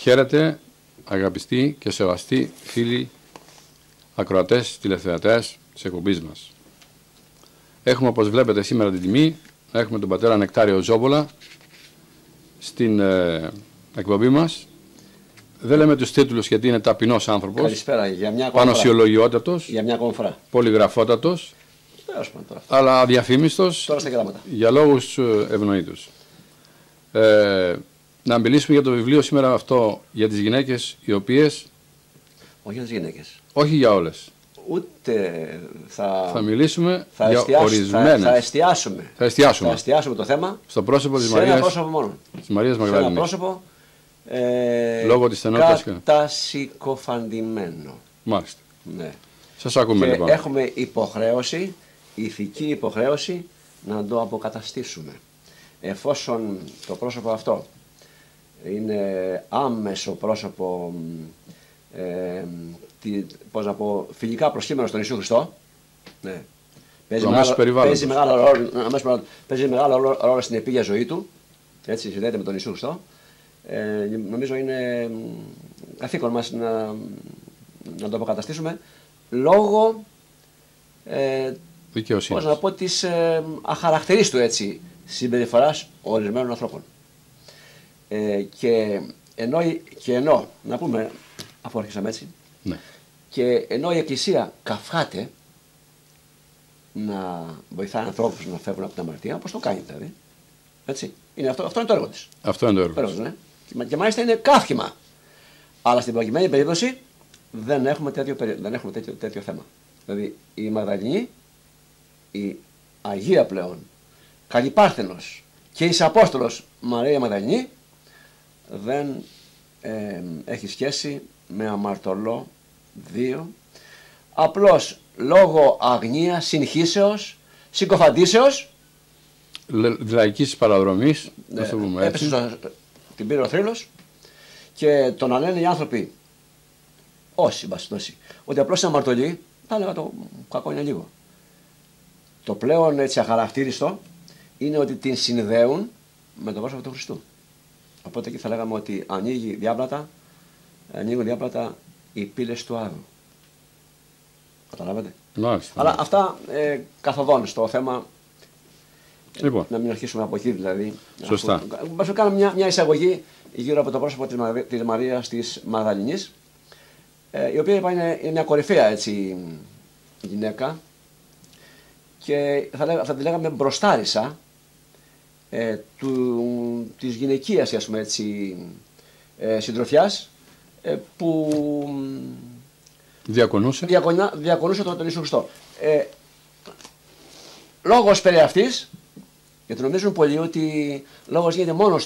Χαίρετε, αγαπητοί και σεβαστοί φίλοι ακροατές, τηλεθεατές της εκπομπής μας. Έχουμε, όπως βλέπετε, σήμερα την τιμή να έχουμε τον πατέρα Νεκτάριο Ζόβολα στην εκπομπή μας. Δεν λέμε τους τίτλους γιατί είναι ταπεινός άνθρωπος. Καλησπέρα, για μια ακόμα πανωσιολογιότατος, για μια ακόμα φορά. Πολυγραφότατος, αλλά αδιαφήμιστος για λόγους ευνοήτους. Να μιλήσουμε για το βιβλίο σήμερα αυτό για τις γυναίκες οι οποίες... Όχι για τις γυναίκες. Όχι για όλες. Ούτε θα μιλήσουμε για ορισμένες. Θα εστιάσουμε το θέμα στο πρόσωπο της Μαρίας. Σε ένα πρόσωπο μόνο. Της Μαρίας Μαγδαληνής. Σε ένα πρόσωπο λόγω της στενότητας κατασυκοφαντημένο. Μάλιστα. Ναι. Σας ακούμε και λοιπόν. Έχουμε υποχρέωση, ηθική υποχρέωση να το αποκαταστήσουμε. Εφόσον το πρόσωπο αυτό είναι άμεσο πρόσωπο, πώς να πω, φιλικά προσκύμενο στον Ιησού Χριστό, ναι. Παίζει μεγάλο ρόλο στην επίγεια ζωή του, έτσι συνδέεται με τον Ιησού Χριστό. Νομίζω είναι καθήκον μας να το αποκαταστήσουμε λόγω πώς να πω, της αχαρακτηρίστου έτσι συμπεριφοράς ορισμένων ανθρώπων. Και ενώ, να πούμε, αφού αρχίσαμε έτσι, ναι. Και ενώ η Εκκλησία καυχάται να βοηθάει ανθρώπους να φεύγουν από την αμαρτία, όπως το κάνει δηλαδή, έτσι, αυτό είναι το έργο της. Αυτό είναι το έργο της. Ναι. Και μάλιστα είναι καύχημα. Αλλά στην προκειμένη περίπτωση δεν έχουμε τέτοιο θέμα. Δηλαδή η Μαγδαληνή, η Αγία πλέον, Καλυπάρθενος και εις Απόστολος Μαρία Μαγδαληνή δεν έχει σχέση με αμαρτωλό βίο, απλώς λόγω αγνίας, συγχύσεως, συκοφαντήσεως, λαϊκής παραδρομής, έπεσε την πήρε ο θρύλος και το να λένε οι άνθρωποι, όσοι μπαστώσει, ότι απλώς είναι αμαρτωλοί, θα έλεγα το κακό είναι λίγο. Το πλέον έτσι αχαρακτήριστο είναι ότι την συνδέουν με το πρόσωπο του Χριστού. Οπότε εκεί θα λέγαμε ότι ανοίγουν διάπλατα οι πύλες του Άδου. Καταλάβατε. Μάλιστα. Αλλά αυτά καθοδόν στο θέμα. Λοιπόν. Να μην αρχίσουμε από εκεί δηλαδή. Σωστά. Μας κάνουμε μια εισαγωγή γύρω από το πρόσωπο της Μαρίας της Μαγδαληνής, η οποία είναι μια κορυφαία έτσι γυναίκα και θα τη λέγαμε μπροστάρισα της γυναικείας, ας πούμε έτσι, συντροφιάς που διακονούσε τον Ιησού Χριστό. Λόγος περί αυτής, γιατί νομίζουν πολλοί ότι λόγος γίνεται μόνο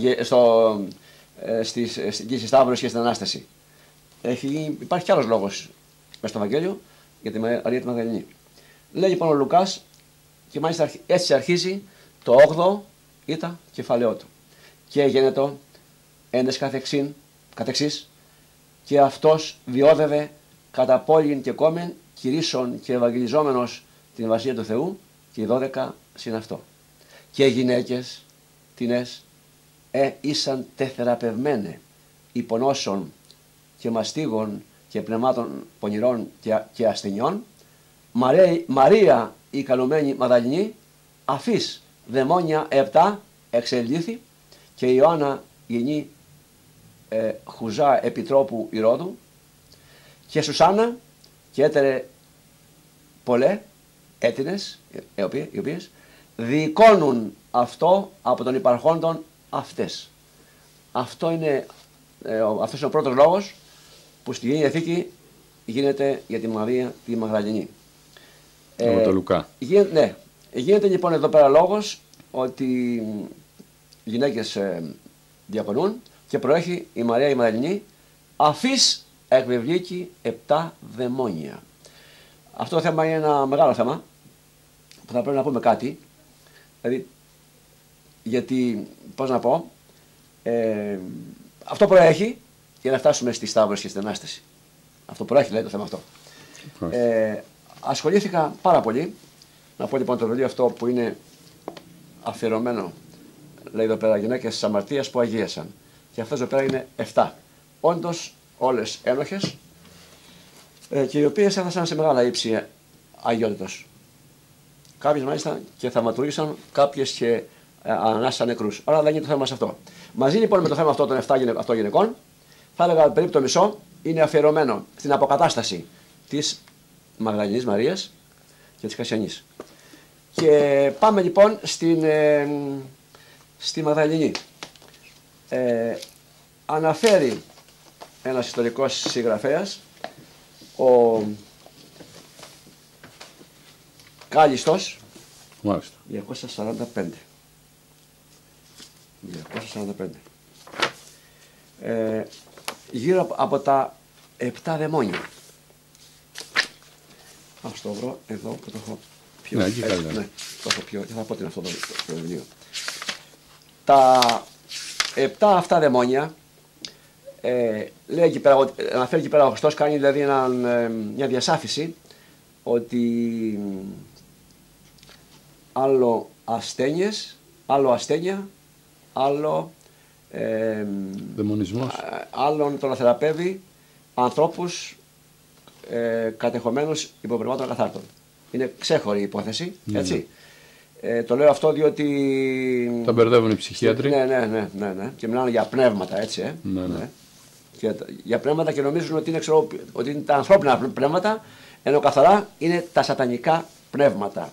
στη Σταύρωση και στην Ανάσταση. Υπάρχει κι άλλος λόγος μέσα στο Ευαγγέλιο για τη Μαρία τη Μαγδαληνή. Λέει λοιπόν ο Λουκάς, και μάλιστα έτσι αρχίζει το 8ο ήτα κεφαλαίο του. Και έγινε το έντες καθεξής, και αυτός διόδευε κατά πόλην και κόμεν, κηρύσσον και ευαγγελιζόμενος την Βασιλεία του Θεού, και οι 12 συν αυτό. Και οι γυναίκες τινές ήσαν τεθεραπευμένε υπονόσων και μαστίγων και πνευμάτων πονηρών και ασθενειών. Μαρία η καλωμένη Μαγδαληνή αφής δαιμόνια 7 εξελίθη, και η Ιωάννα γεννή Χουζά επιτρόπου Ηρώδου, και Σουσάννα και έτερε πολλέ έτινες οι οποίες διοικώνουν αυτό από τον υπαρχόντων αυτές. Αυτός είναι ο πρώτος λόγος που στη Αγία Διαθήκη γίνεται για τη Μαρία τη Μαγδαληνή. Από το Λουκά. Ναι. Γίνεται λοιπόν εδώ πέρα λόγος ότι οι γυναίκες διακονούν και προέχει η Μαρία η Μαγδαληνή αφής εκβεβλίκη 7 δαιμόνια. Αυτό το θέμα είναι ένα μεγάλο θέμα που θα πρέπει να πούμε κάτι. Δηλαδή, γιατί, πώς να πω, αυτό προέχει για να φτάσουμε στη Σταύρωση και στην Ανάσταση. Αυτό προέχει, λέει, το θέμα αυτό. Ασχολήθηκα πάρα πολύ. Να πω λοιπόν το βιβλίο αυτό που είναι αφιερωμένο, λέει εδώ πέρα, γυναίκες της αμαρτίας που αγίασαν. Και αυτές εδώ πέρα είναι 7. όντως όλες ένοχες και οι οποίες έφτασαν σε μεγάλα ύψη αγιότητος. Κάποιες μάλιστα και θαυματουργήσαν, κάποιες και ανάστησαν νεκρούς. Άρα δεν είναι το θέμα σε αυτό. Μαζί λοιπόν με το θέμα αυτό των 7 γυναικών, θα έλεγα περίπου το μισό είναι αφιερωμένο στην αποκατάσταση της Μαγδαληνής Μαρίας και της Κασιανής. Και πάμε λοιπόν στη Μαγδαληνή. Αναφέρει ένας ιστορικός συγγραφέας, ο Κάλιστος, 245. Γύρω από τα 7 δαιμόνια. Ας το βρω εδώ που το έχω πιο... Ναι, εκεί καλύτερα. Ναι, το έχω πιο... θα πω τι είναι αυτό το βιβλίο. Τα 7 αυτά δαιμόνια, λέει εκεί πέρα, αναφέρει εκεί πέρα ο Χριστός, κάνει δηλαδή μια διασάφηση ότι άλλο ασθένειες, άλλο ασθένεια, άλλο δαιμονισμός. Άλλον τον θεραπεύει ανθρώπους κατεχομένους υποπνευμάτων ακαθάρτων. Είναι ξέχωρη υπόθεση, έτσι. Το λέω αυτό διότι... Τα μπερδεύουν οι ψυχίατροι. Ναι. Και μιλάνε για πνεύματα, έτσι. Ναι. Και για πνεύματα και νομίζουν ότι είναι τα ανθρώπινα πνεύματα, ενώ καθαρά είναι τα σατανικά πνεύματα.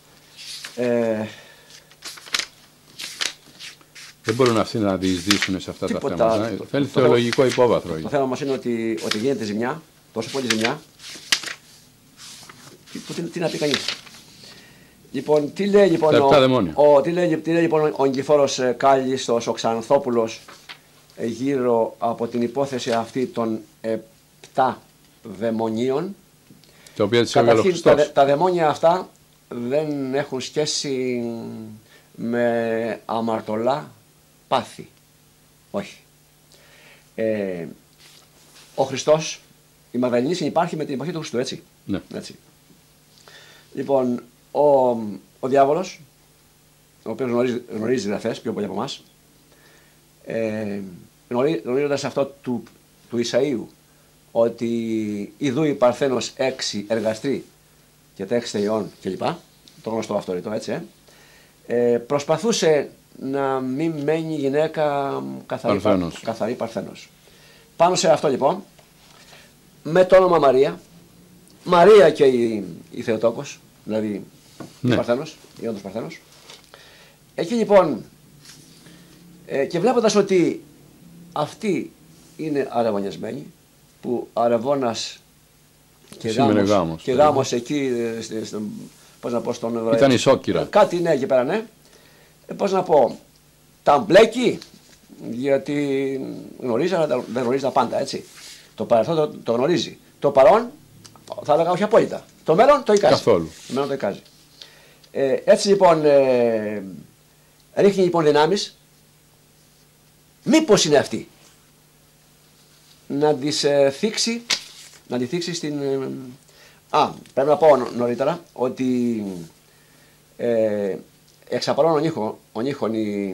Δεν μπορούν αυτοί να διεισδύσουν σε αυτά τα θέματα. Θέλει θεολογικό υπόβαθρο. Το θέμα μας είναι ότι γίνεται ζημιά, τόσο πολύ ζημιά, τι να πει κανείς. Λοιπόν, τι λέει λοιπόν ο Νικηφόρος Κάλλιστος, ο Ξανθόπουλος, γύρω από την υπόθεση αυτή των 7 δαιμονίων. Τα οποία τις έβγαλε ο Χριστός. Τα δαιμόνια αυτά δεν έχουν σχέση με αμαρτωλά πάθη. Όχι. Ο Χριστός, η Μαγδαληνή συνυπάρχει με την εποχή του Χριστού, έτσι. Ναι. Έτσι. Λοιπόν, ο διάβολος, ο οποίος γνωρίζει γραφές πιο πολύ από εμάς, γνωρίζοντας αυτό του Ισαΐου, ότι ιδού η Παρθένος 6 εργαστρή και τα 6 θεϊών κλπ. Το γνωστό αυτό ρητό, έτσι. Προσπαθούσε να μην μένει γυναίκα καθαρή Παρθένος. Πάνω σε αυτό λοιπόν, με το όνομα Μαρία και η Θεοτόκος, δηλαδή η Παρθένος, η όντως Παρθένος. Εκεί λοιπόν, και βλέποντας ότι αυτή είναι αραβωνιασμένη, που αραβώνας και γάμος εκεί, πώς να πω στον Εβραίο. Ήταν ισόκυρα. Κάτι ναι εκεί πέρα, ναι. Πώς να πω, τα μπλέκει, γιατί γνωρίζει, αλλά δεν γνωρίζει τα πάντα, έτσι. Το παρελθόν το γνωρίζει. Το παρόν, θα έλεγα όχι απόλυτα. Το μέλλον το εικάζει. Καθόλου. Το μέλλον το εικάζει. Έτσι λοιπόν, ρίχνει λοιπόν δυνάμεις. Μήπως είναι αυτή. Να τη θίξει στην... πρέπει να πω νωρίτερα ότι εξαπαρών ονείχων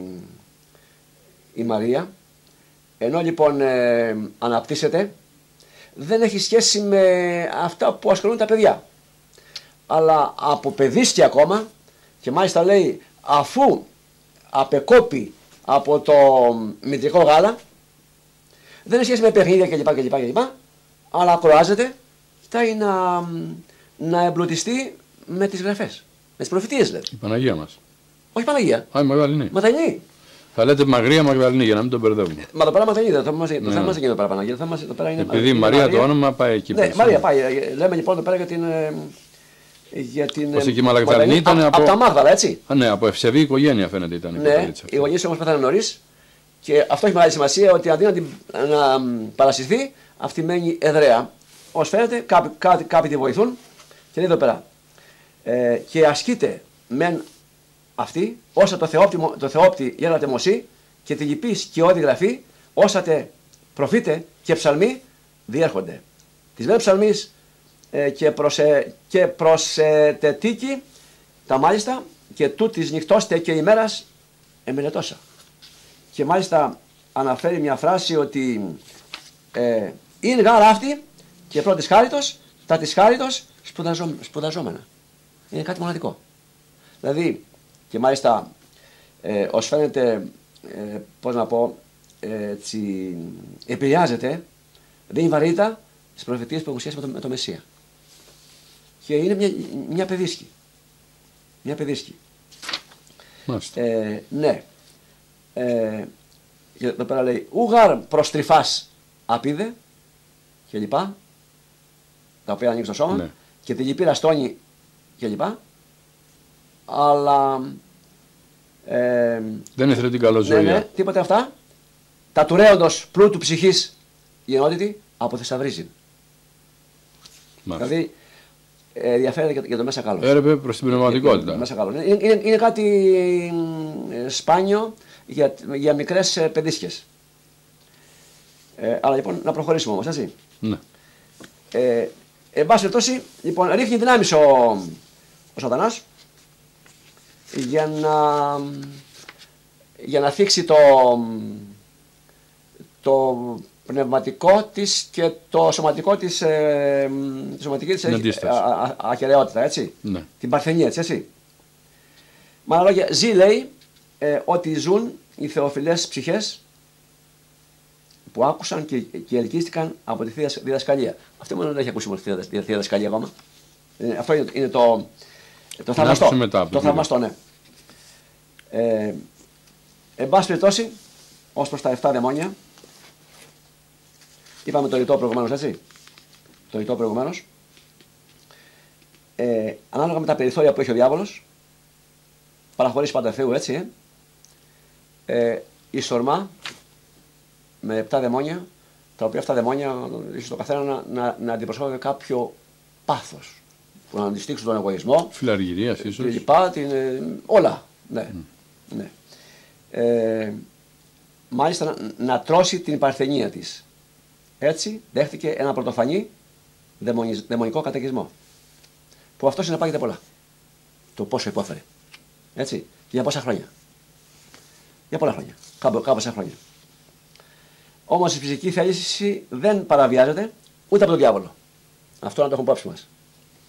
η Μαρία, ενώ λοιπόν αναπτύσσεται, δεν έχει σχέση με αυτά που ασχολούν τα παιδιά. Αλλά από παιδίσκει ακόμα, και μάλιστα λέει αφού απεκόπει από το μητρικό γάλα, δεν έχει σχέση με παιχνίδια κλπ. Αλλά ακροάζεται, κοιτάει να εμπλουτιστεί με τις γραφές, με τις προφητείες δηλαδή. Η Παναγία μας. Όχι Παναγία. Η Μαγδαληνή. Μαγδαληνή. Θα λέτε Μαγρία Μαγδαληνή για να μην τον μπερδεύουμε. Μα το πέρα Μαγδαληνή, το θέμα μας δεν είναι το πέρα Παναγία. Επειδή Μαρία το όνομα πάει εκεί πέρα. Ναι, Μαρία πάει. Λέμε λοιπόν εδώ πέρα για την. Πως εκεί η Μαγδαληνή ήταν από τα Μάγδαλα, έτσι. Ναι, από ευσεβή οικογένεια φαίνεται ήταν η ναι, οι γονείς όμως πέθαναν νωρίς και αυτό έχει μεγάλη σημασία, ότι αντί να παρασυρθεί, αυτή μένει εδραία. Ως φαίνεται, κάποιοι τη βοηθούν και λέει εδώ πέρα. Και ασκείται μεν αυτή, όσα το θεόπτη γέρατε μωσή και τη λυπής και όδη γραφή, όσατε προφήτε και ψαλμοί διέρχονται. Τις μεν ψαλμείς και προσετετήκη τα μάλιστα και τούτης νυχτώστε και ημέρας εμελετώσα. Και μάλιστα αναφέρει μια φράση ότι είναι γάρα αυτή και πρώτης χάριτος, τα της χάριτος σπουδαζόμενα. Είναι κάτι μοναδικό. Δηλαδή, και μάλιστα, ως φαίνεται, πώς να πω, επηρεάζεται, δίνει βαρύτητα στις προφητείες που έχουν σχέση με το Μεσσία. Και είναι μια παιδίσκη. Μια παιδίσκη. Ναι. Και εδώ πέρα λέει ουγαρ προστριφάς απίδε και λοιπά, τα οποία ανοίξουν το σώμα, και τη λυπήρα στόνη και λοιπά, αλλά δεν είναι την καλοζωία. Ναι, τίποτε αυτά. Τα του ρέοντος πλούτου ψυχής γεννότητη αποθεσαυρίζει. Δηλαδή ενδιαφέρεται για το μέσα καλό. Έρεπε προς την πνευματικότητα. Μέσα καλό. Είναι κάτι σπάνιο για μικρές παιδίσκες. Αλλά λοιπόν να προχωρήσουμε όμως, έτσι. Ναι. Εν πάση περιπτώσει, λοιπόν, ρίχνει δυνάμεις ο Σατανάς για να θίξει το πνευματικό της και το σωματικό της, τη σωματική της ακεραιότητα, έτσι. Ναι. Την παρθενία της, έτσι. Με άλλα λόγια, ζει, λέει, ότι ζουν οι θεοφιλές ψυχές που άκουσαν και ελκύστηκαν από τη Θεία Διδασκαλία. Αυτό μόνο δεν έχει ακούσει μόνο τη Θεία Διδασκαλία ακόμα. Αυτό είναι το θαυμαστό. Το θαυμαστό, ναι. Εν πάση περιπτώσει, ως προς τα 7 δαιμόνια, είπαμε το ρητό προηγουμένως, έτσι. Το ρητό προηγουμένως. Ανάλογα με τα περιθώρια που έχει ο διάβολος, παραχωρήσει πάντα Θεού, έτσι, η σορμά με 7 δαιμόνια, τα οποία αυτά δαιμόνια ίσως το καθένα να αντιπροσώπευε κάποιο πάθος που να αντιστήξουν τον εγωισμό, φιλαργυρίας ίσως, λοιπά, όλα. Ναι. Ναι. Μάλιστα να τρώσει την παρθενία της. Έτσι δέχτηκε ένα πρωτοφανή δαιμονικό καταιγισμό. Που αυτό συνεπάγεται πολλά. Το πόσο υπόφερε. Έτσι. Και για πόσα χρόνια. Για πολλά χρόνια. Κάμποσα χρόνια. Όμως η φυσική θέληση δεν παραβιάζεται ούτε από τον διάβολο. Αυτό να το έχουμε υπόψη μας.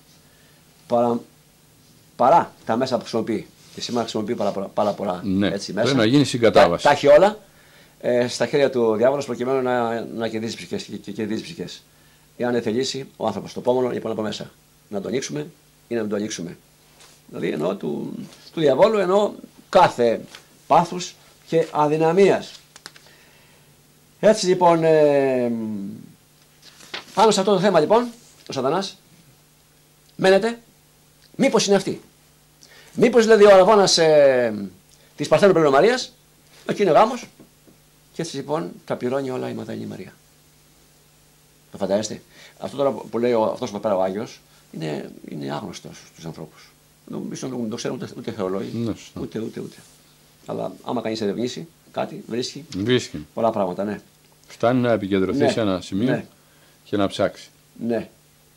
Παρά τα μέσα που χρησιμοποιεί. Και σήμερα χρησιμοποιεί πάρα πολλά, ναι, έτσι, μέσα. Πρέπει να γίνει συγκατάβαση. Τα έχει όλα στα χέρια του διάβολου προκειμένου να κερδίσει ψυχές και κερδίζει ψυχές. Εάν δεν θελήσει ο άνθρωπος το πόμολο, λοιπόν από μέσα. Να το ανοίξουμε ή να μην το ανοίξουμε. Δηλαδή εννοώ του διαβόλου, εννοώ κάθε πάθους και αδυναμίας. Έτσι λοιπόν, πάνω σε αυτό το θέμα λοιπόν, ο Σατανάς μένεται, μήπως είναι αυτή. Μήπως δηλαδή ο αραβώνας της Παρθένου Πληρομαρίας, εκεί είναι γάμος, και έτσι λοιπόν τα πληρώνει όλα η Μαδαληνή Μαρία. Το φαντάζεστε. Αυτό τώρα που λέει αυτός που πέρα ο Άγιος είναι άγνωστος στους ανθρώπους. Δεν το ξέρουν ούτε θεολόγοι, ούτε. Αλλά άμα κανείς ερευνήσει κάτι, βρίσκει πολλά πράγματα, ναι. Φτάνει να επικεντρωθεί σε ένα σημείο και να ψάξει. Ναι.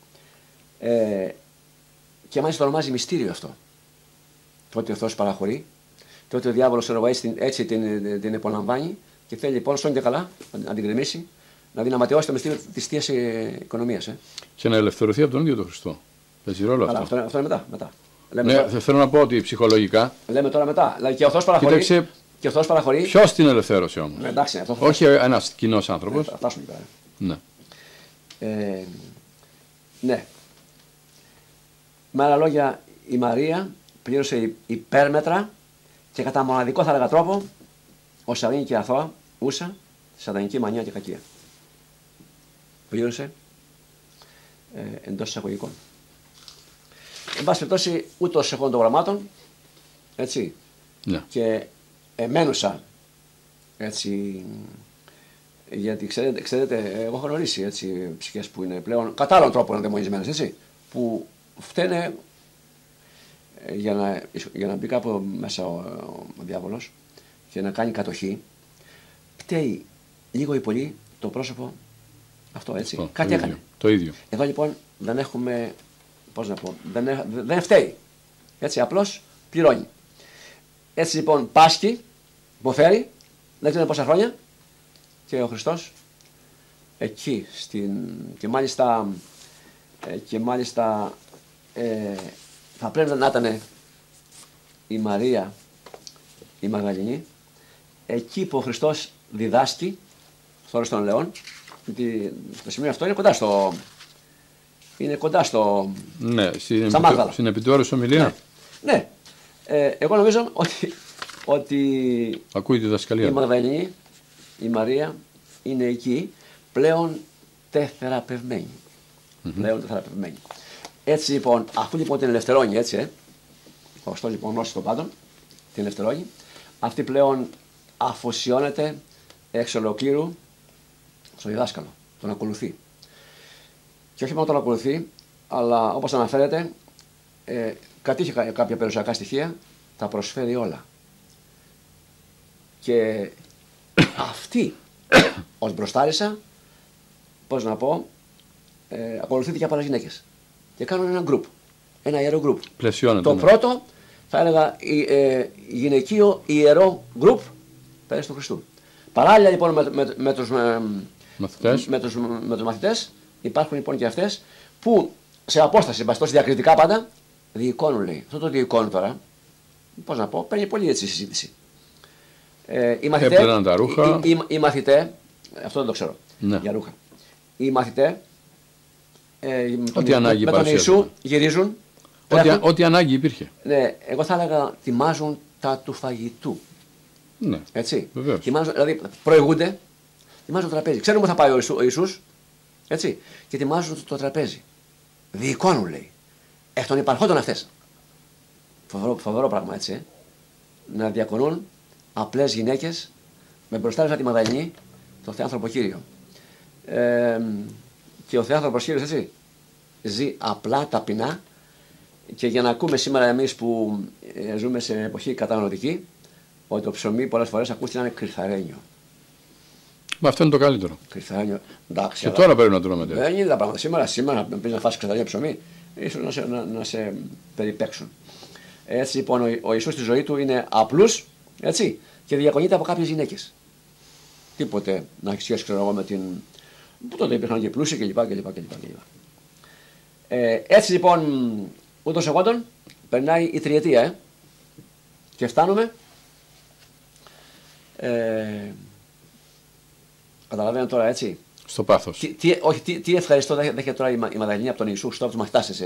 Και μάλιστα το ονομάζει μυστήριο αυτό. Το ότι ο Θεός παραχωρεί, το ότι ο διάβολος έτσι την επολαμβάνει και θέλει λοιπόν στον και καλά να την γκρεμίσει, να δυναματιώσει το μυστήριο της Θείας Οικονομίας. Και να ελευθερωθεί από τον ίδιο τον Χριστό. Παίζει ρόλο αυτό. Αυτό είναι μετά. Ναι, θέλω να πω ότι ψυχολογικά. Λέμε τώρα μετά. Δηλαδή και ο Θεός παραχωρεί. Κοίταξε, ποιος την ελευθέρωσε όμως. Εντάξει, όχι ένας κοινός άνθρωπος. Θα φτάσουμε τώρα. Ναι. Ναι. Με άλλα λόγια, η Μαρία πλήρωσε υπέρμετρα και κατά μοναδικό θα έλεγα τρόπο ως αρήνη και αθώα ούσα σατανική μανία και κακία. Πλήρωσε εντός εισαγωγικών. Εν πάση περιπτώσει, ούτως εγώ των γραμμάτων, έτσι, ναι. Και εμένουσα, έτσι, γιατί ξέρετε, εγώ έχω γνωρίσει, έτσι, ψυχές που είναι πλέον κατά άλλων τρόπων δαιμονισμένες, έτσι, που φταίνε για να μπει κάπου μέσα ο διάβολος και να κάνει κατοχή, φταίει λίγο ή πολύ το πρόσωπο αυτό, έτσι, κάτι έκανε. Το ίδιο. Εδώ λοιπόν δεν έχουμε, πώς να πω, δεν φταίει, έτσι, απλώς πληρώνει. Έτσι λοιπόν πάσχει, υποφέρει, δεν ξέρω πόσα χρόνια και ο Χριστός εκεί και μάλιστα θα πρέπει να ήταν η Μαρία η Μαγδαληνή, εκεί που ο Χριστός διδάσκει στο Όρος των Λεών, γιατί το σημείο αυτό είναι κοντά στο Ναι, στα Μάγδαλα. στην επιτόρηση ομιλία. Ναι. Εγώ νομίζω ότι Ακούει τη διδασκαλία. η Μαγδαληνή, η Μαρία, είναι εκεί πλέον τεθεραπευμένη. Πλέον τεθεραπευμένη. Έτσι λοιπόν, αφού λοιπόν την ελευθερώνει, έτσι, αυτό λοιπόν γνώση των πάντων, την ελευθερώνει, αυτή πλέον αφοσιώνεται εξ ολοκλήρου στο διδάσκαλο, τον ακολουθεί. Και όχι μόνο τον ακολουθεί, αλλά όπως αναφέρεται, κατήχε κάποια περιουσιακά στοιχεία, τα προσφέρει όλα. Και αυτή ως μπροστάρισα, πώς να πω, ακολουθείται και από άλλες γυναίκες. Και κάνουν ένα γκρουπ, ένα ιερό γκρουπ. Πλαισιώνεται. Το πρώτο, θα έλεγα, γυναικείο ιερό γκρουπ πέρυσι του Χριστού. Παράλληλα λοιπόν με τους μαθητές, υπάρχουν λοιπόν και αυτές που σε απόσταση, μπαστός διακριτικά πάντα, διεικόνουν, λέει. Αυτό το διεικόνουν τώρα, πώς να πω, παίρνει πολύ έτσι η συζήτηση. Έπαιρναν τα ρούχα. Οι μαθητές, αυτό δεν το ξέρω, ναι. για ρούχα. Οι μαθητές με τον Ιησού γυρίζουν. Ό,τι ανάγκη υπήρχε. Ναι, εγώ θα έλεγα ετοιμάζουν τα του φαγητού. Ναι, έτσι. Δηλαδή προηγούνται, ετοιμάζουν το τραπέζι. Ξέρουν που θα πάει ο Ιησούς, έτσι. Και ετοιμάζουν το τραπέζι. Διεικόνουν, λέει. Εκ των υπαρχόντων αυτές. Φοβερό πράγμα, έτσι. Να διακονούν απλές γυναίκες με μπροστάρισα τη Μαγδαληνή, το Θεάνθρωπο Κύριο. Και ο Θεάνθρωπος Κύριος, έτσι, ζει απλά, ταπεινά. Και για να ακούμε σήμερα εμείς που ζούμε σε εποχή καταναλωτική, ότι το ψωμί πολλές φορές ακούστηκε να είναι κρυθαρένιο. Μα αυτό είναι το καλύτερο. Κρυθαρένιο, εντάξει. Και τώρα πρέπει να τρώμε τέτοιο. Δεν είναι τα πράγματα. Σήμερα να πεις να φας κρυθαρένιο ψωμί, ίσως να σε περιπέξουν. Έτσι λοιπόν ο Ιησούς στη ζωή του είναι απλούς, έτσι, και διακονείται από κάποιες γυναίκες. Τίποτε να έχει σχέση, ξέρω εγώ, με την. Που τότε υπήρχαν και πλούσιοι κλπ. Έτσι λοιπόν, ούτως εγόντων, περνάει η τριετία, και φτάνουμε. Καταλαβαίνω τώρα, έτσι. Στο πάθος. Τι ευχαριστώ δέχεται τώρα η Μαγδαληνή από τον Ιησού, στο από τους μαθητάς,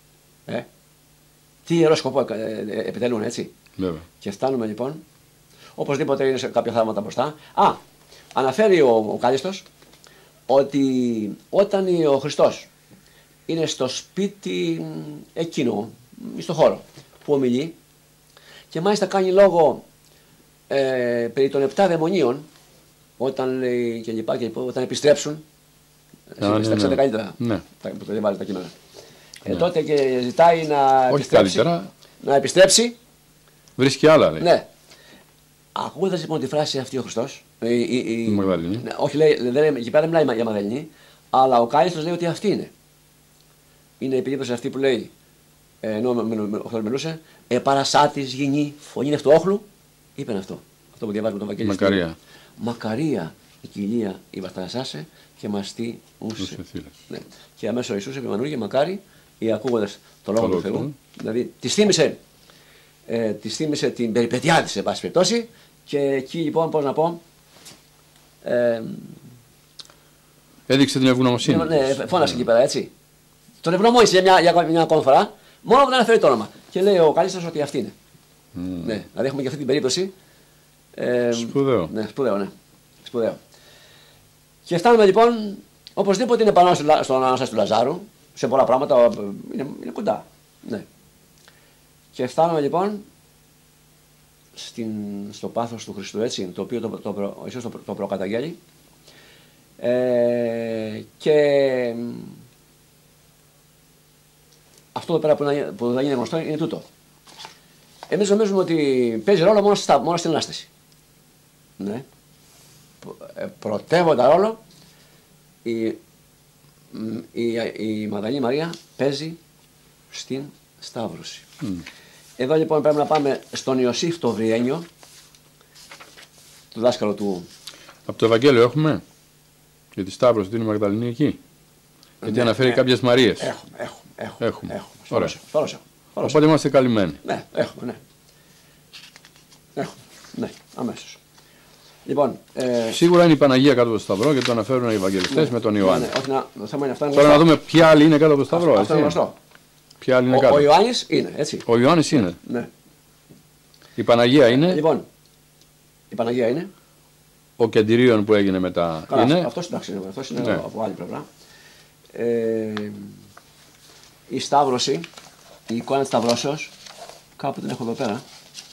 τι ιερό σκοπό επιτελούν, έτσι. Βέβαια. Και φτάνουμε λοιπόν, οπωσδήποτε είναι σε κάποια θαύματα μπροστά. Αναφέρει ο Κάλιστος ότι όταν ο Χριστός είναι στο σπίτι εκείνο, στο χώρο που ομιλεί, και μάλιστα κάνει λόγο περί των 7 δαιμονίων, όταν λέει και λοιπά, όταν επιστρέψουν, στα ξέρετε καλύτερα, που το διαβάζετε τα κείμενα. Τότε και ζητάει να επιστρέψει. Βρίσκει άλλα, λέει. Ναι. Ακούγοντας λοιπόν τη φράση αυτή ο Χριστός, η Μαγδαληνή. Όχι, λέει, εκεί πέρα δεν μιλάει για Μαγδαληνή, αλλά ο Κάλιστος λέει ότι αυτή είναι. Είναι η περίπτωση αυτή που λέει, ενώ ο Χριστός μιλούσε, παρασάτης γυνή φωνή αυτού όχλου, είπε αυτό. Αυτό που διαβάζουμε τον Βαγγέλη. Μακαρία. Μακαρία η κοιλία η βαστανασάσε και μαστή ούσε. Ναι. Και αμέσως ο Ιησούς επιμανούργησε μακάρι ή ακούγοντας το λόγο του Θεού. Δηλαδή τη θύμισε την περιπετειά της, σε πάση περιπτώσει, και εκεί λοιπόν, πώς να πω. Έδειξε την ευγνωμοσύνη. Ναι, φώνασε εκεί πέρα, έτσι. Τον ευγνωμόνησε για μια ακόμα φορά, μόνο που δεν αναφέρει το όνομα. Και λέει ο Κάλιστος ότι αυτή είναι. Ναι, δηλαδή έχουμε και αυτή την περίπτωση. Σπουδαίο. Ναι, σπουδαίο. Και φτάνουμε λοιπόν, οπωσδήποτε είναι πάνω στον Ανάσταση του Λαζάρου, σε πολλά πράγματα είναι κοντά. Ναι. Και φτάνουμε λοιπόν στο πάθος του Χριστού, έτσι, το οποίο ο Ιησούς το προκαταγγέλει. Και αυτό εδώ πέρα που δεν είναι γνωστό είναι τούτο. Εμείς νομίζουμε ότι παίζει ρόλο μόνο στην Ανάσταση. Ναι. Πρωτεύοντα ρόλο η Μαγδαληνή Μαρία παίζει στην Σταύρωση. Εδώ λοιπόν πρέπει να πάμε στον Ιωσήφ το Βριένιο, του δάσκαλο του. Από το Ευαγγέλιο έχουμε. Για τη Σταύρωση την Μαγδαληνή εκεί. Γιατί αναφέρει κάποιες Μαρίες. Έχουμε. Ωραία. Σφαρός έχουμε. Οπότε είμαστε καλυμμένοι. Ναι, έχουμε. Ναι, αμέσως. Λοιπόν, σίγουρα είναι η Παναγία κάτω από το Σταυρό, γιατί το αναφέρουν οι Ευαγγελιστές με τον Ιωάννη. Το θέμα είναι αυτά. Τώρα να δούμε ποια άλλη είναι κάτω από το Σταυρό. Αυτό είναι γνωστό. Ποια άλλη είναι κάτω. Ο Ιωάννης είναι, έτσι. Ο Ιωάννης είναι. Ναι. Η Παναγία είναι. Λοιπόν, η Παναγία είναι. Ο Κεντηρίων που έγινε μετά είναι. Αυτός είναι από άλλη πλευρά. Η Σταύρωση, η εικόνα της Σταυρώσεως, κάπου την έχω εδώ πέρα.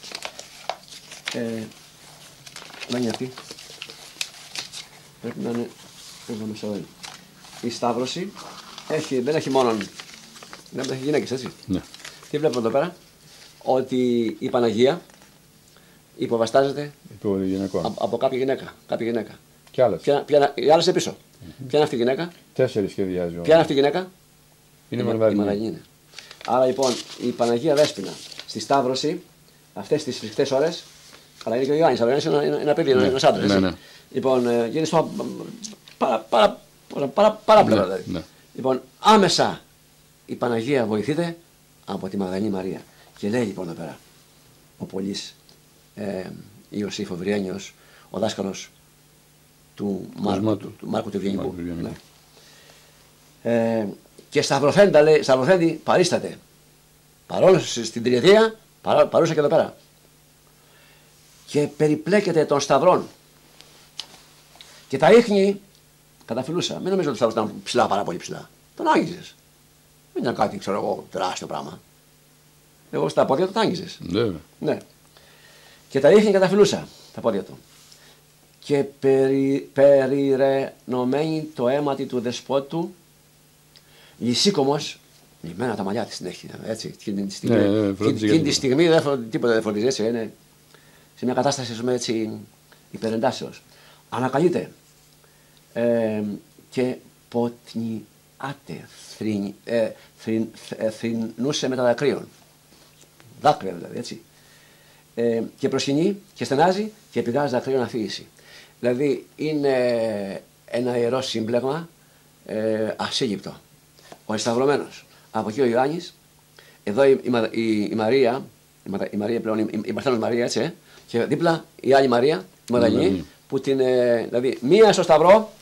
Δεν είναι αυτή. Πρέπει να είναι εδώ μέσα εδώ. Η Σταύρωση δεν έχει μόνο. Δεν έχει γυναίκες, έτσι. Ναι. Τι βλέπουμε εδώ πέρα? Ότι η Παναγία υποβαστάζεται από κάποια γυναίκα. Κι άλλες. Οι άλλες είναι πίσω. Ποια είναι αυτή η γυναίκα? 4 σχεδιάζει. Ποια είναι αυτή η γυναίκα? Είναι η Μαγδαληνή. Μαγδαληνή. Άρα λοιπόν η Παναγία Δέσποινα στη Σταύρωση αυτές τις φρικτές ώρες. Αλλά είναι και ο Ιωάννης, αλλά είναι ένα παιδί, ένας άντρας. Ναι. Λοιπόν, γίνει στο παράπλευρα δηλαδή. Ναι. Λοιπόν, άμεσα η Παναγία βοηθείται από τη Μαγδαληνή Μαρία. Και λέει λοιπόν εδώ πέρα ο πολύς Ιωσήφ ο Βριένιος, ο δάσκαλος του Μάρκου του Ευγενικού. Ναι. Και σταυρωθέντη παρίσταται. Παρόλο στην τριετία, παρούσα και εδώ πέρα. Και περιπλέκεται των σταυρών. Και τα ίχνη καταφυλούσα. Μην νομίζω ότι ο σταυρός ήταν ψηλά, πάρα πολύ ψηλά. Τον άγγιζες. Δεν ήταν κάτι, ξέρω εγώ, τεράστιο πράγμα. Εγώ στα πόδια του τα άγγιζες. Ναι. Και τα ίχνη καταφυλούσα τα πόδια του. Και περιρενωμένη το αίματι του δεσπότου, λυσίκομος, λυμμένα τα μαλλιά της συνέχεια. Έτσι. Εκείνη τη στιγμή τίποτα δεν φροντίζει, έτσι. Είναι σε μια κατάσταση έτσι, υπερεντάσεως. Ανακαλείται και ποτνιάται, θρηνούσε με τα δακρύων. Δάκρυα δηλαδή, έτσι. Και προσκυνεί και στενάζει και πηγάζει δακρύων αφήγηση. Δηλαδή είναι ένα ιερό σύμπλεγμα ασύλληπτο. Ο εσταυρωμένος. Από εκεί ο Ιωάννης, εδώ η Μαρία, πλέον, η Παρθένος Μαρία, έτσι, και δίπλα η άλλη Μαρία, η Μαγδαληνή, που την, δηλαδή μία στο σταυρό,